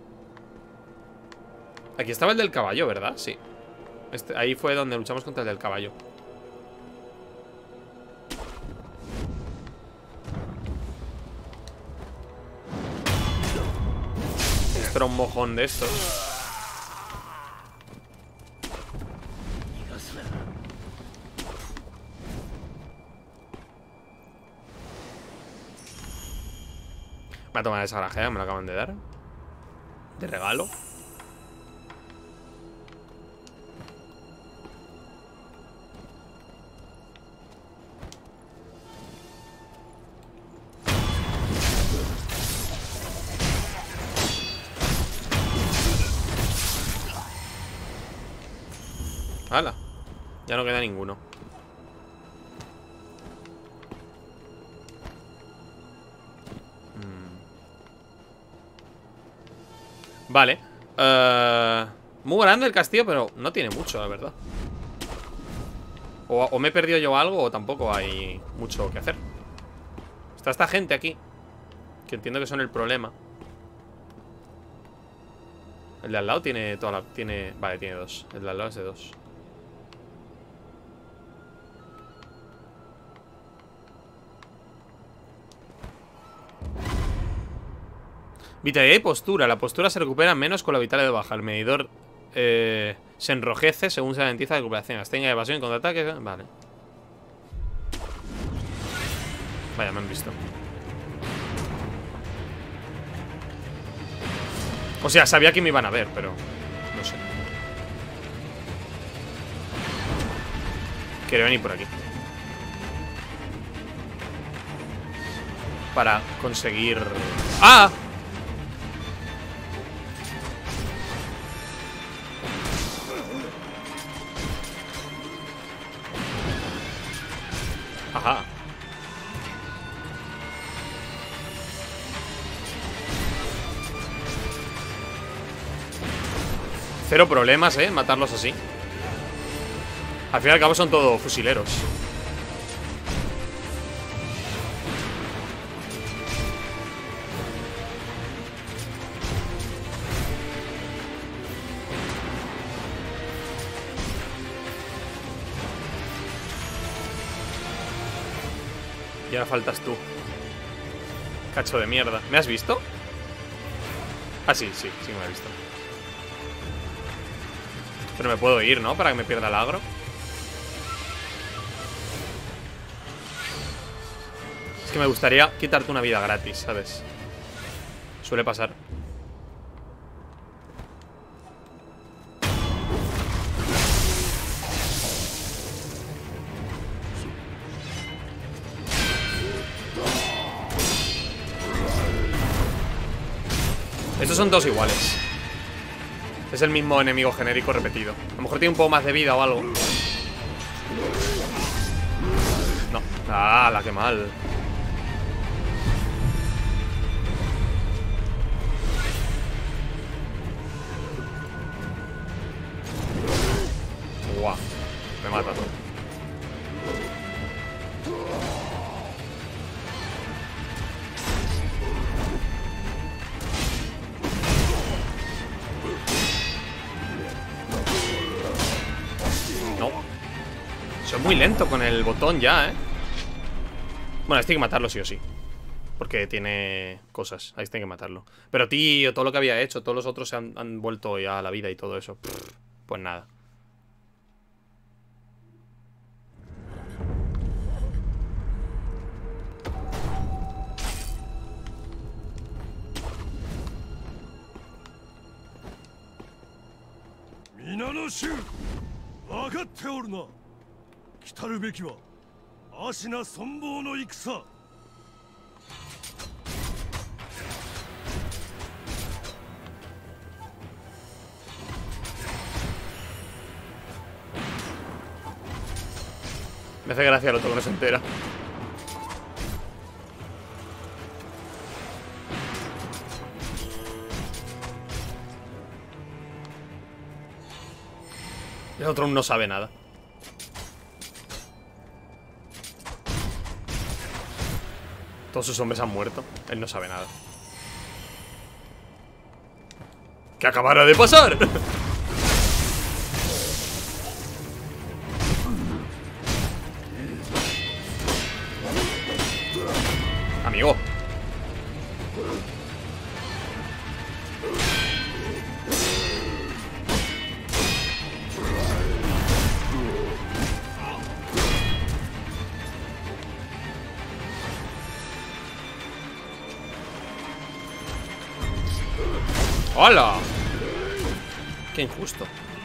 Aquí estaba el del caballo, ¿verdad? Sí. Ahí fue donde luchamos contra el del caballo. Esto era un mojón de estos. Voy a tomar esa grajea, me lo acaban de dar. De regalo. ¡Hala! Ya no queda ninguno. Vale. Muy grande el castillo, pero no tiene mucho, la verdad. O me he perdido yo algo, o tampoco hay mucho que hacer. Está esta gente aquí, que entiendo que son el problema. El de al lado tiene toda la... Vale, tiene 2. El de al lado es de 2. Vitalidad y postura. La postura se recupera menos con la vitalidad de baja. El medidor se enrojece según se ralentiza la recuperación. Abstenga de evasión y contraataque. Vale. Vaya, me han visto. O sea, sabía que me iban a ver, pero no sé. Quiero venir por aquí para conseguir... ¡Ah! Ajá. Cero problemas, matarlos así. Al fin y al cabo son todos fusileros. Y ahora faltas tú. Cacho de mierda. ¿Me has visto? Ah, sí, sí, sí me has visto. Pero me puedo ir, ¿no? Para que me pierda el agro. Es que me gustaría quitarte una vida gratis, ¿sabes? Suele pasar. Estos son todos iguales. Es el mismo enemigo genérico repetido. A lo mejor tiene un poco más de vida o algo. No. Ah, la que mal. Guau. Me mata todo. Soy muy lento con el botón ya, Bueno, este hay que matarlo sí o sí. Porque tiene cosas. Ahí este hay que matarlo. Pero tío, todo lo que había hecho, todos los otros se han vuelto ya a la vida y todo eso. Pues nada. Me hace gracia el otro que no se entera. El otro no sabe nada. Todos sus hombres han muerto. Él no sabe nada. ¿Qué acabará de pasar? Amigo. ¡Hola! ¡Qué injusto!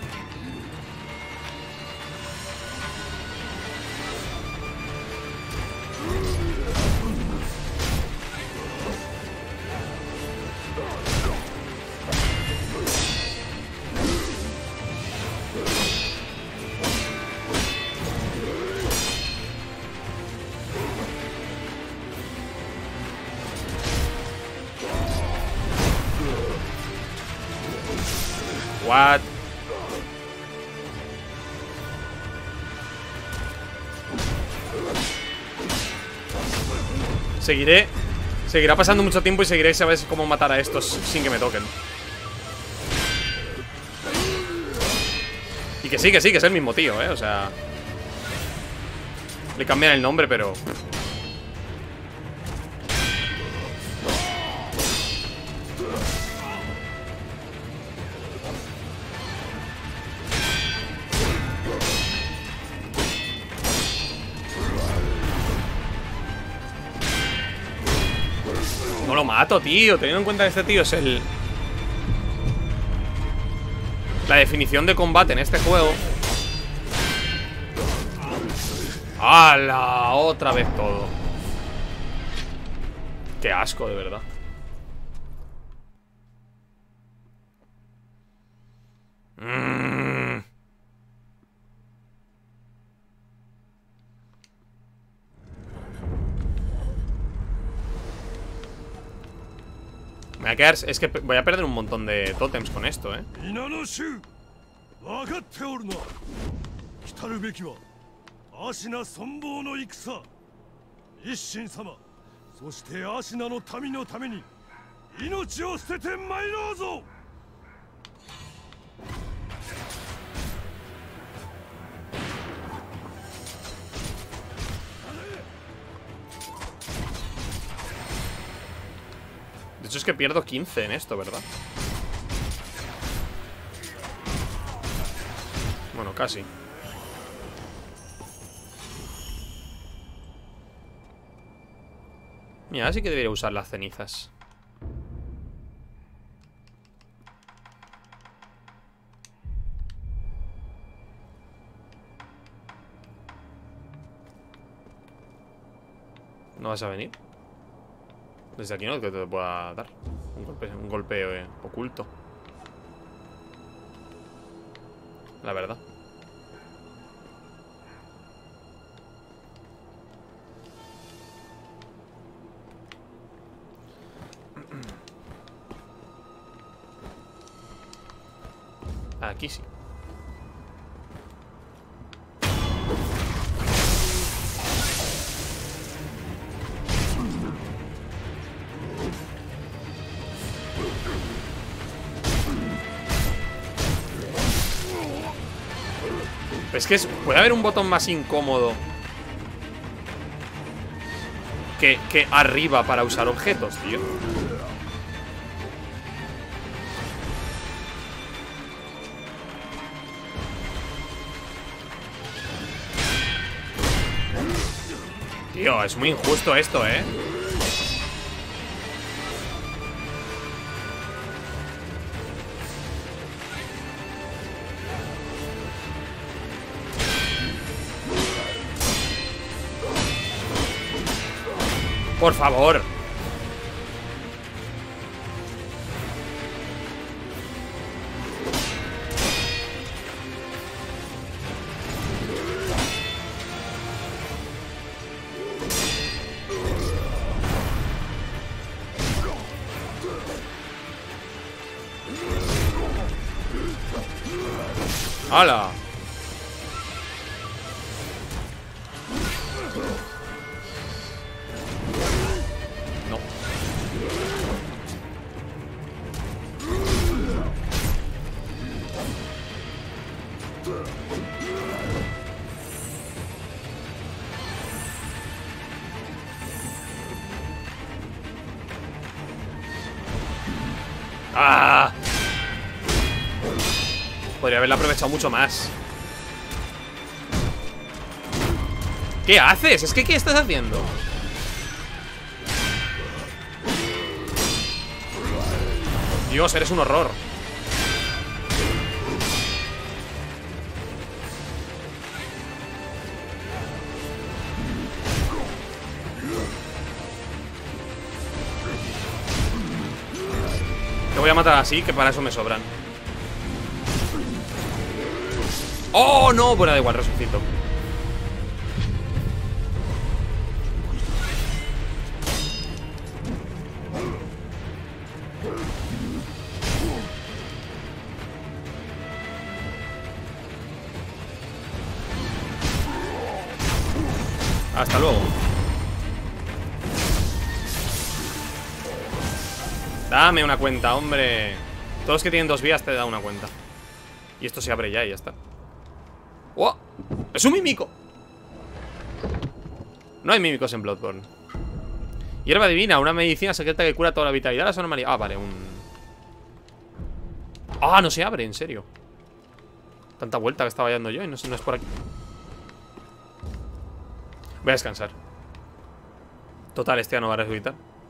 What? Seguirá pasando mucho tiempo y seguiré, sabes cómo matar a estos sin que me toquen. Y que sí, que es el mismo tío, o sea... Le cambian el nombre, pero... No lo mato, tío. Teniendo en cuenta que este tío es el... La definición de combate en este juego. ¡Hala! Otra vez todo. Qué asco, de verdad. Me voy a quedar... Es que voy a perder un montón de tótems con esto, De hecho es que pierdo 15 en esto, ¿verdad? Bueno, casi. Mira, sí que debería usar las cenizas. ¿No vas a venir? Desde aquí no que te pueda dar un golpe oculto. La verdad. Aquí sí. Es que puede haber un botón más incómodo que arriba para usar objetos, tío. Tío, es muy injusto esto, Por favor. ¡Hala! No. ¡Ah! Podría haberla aprovechado mucho más. ¿Qué haces? Es que ¿qué estás haciendo? Dios, eres un horror. Te voy a matar así, que para eso me sobran. ¡Oh, no! Bueno, da igual, resucito. Hasta luego. Dame una cuenta, hombre. Todos los que tienen 2 vías te da una cuenta. Y esto se abre ya y ya está. ¡Oh! ¡Es un mímico! No hay mímicos en Bloodborne. Hierba divina, una medicina secreta que cura toda la vitalidad, las anomalías. Ah, vale, Ah, no se abre, en serio. Tanta vuelta que estaba dando yo y no es por aquí. Voy a descansar. Total, este ya no va a resucitar.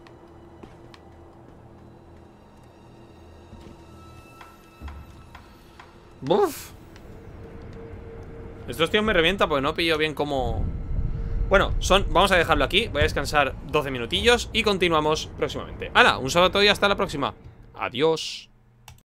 ¡Buf! Estos tíos me revientan porque no pillo bien cómo... Bueno, vamos a dejarlo aquí. Voy a descansar 12 minutillos y continuamos próximamente. ¡Hala! Un saludo a todos y hasta la próxima. Adiós.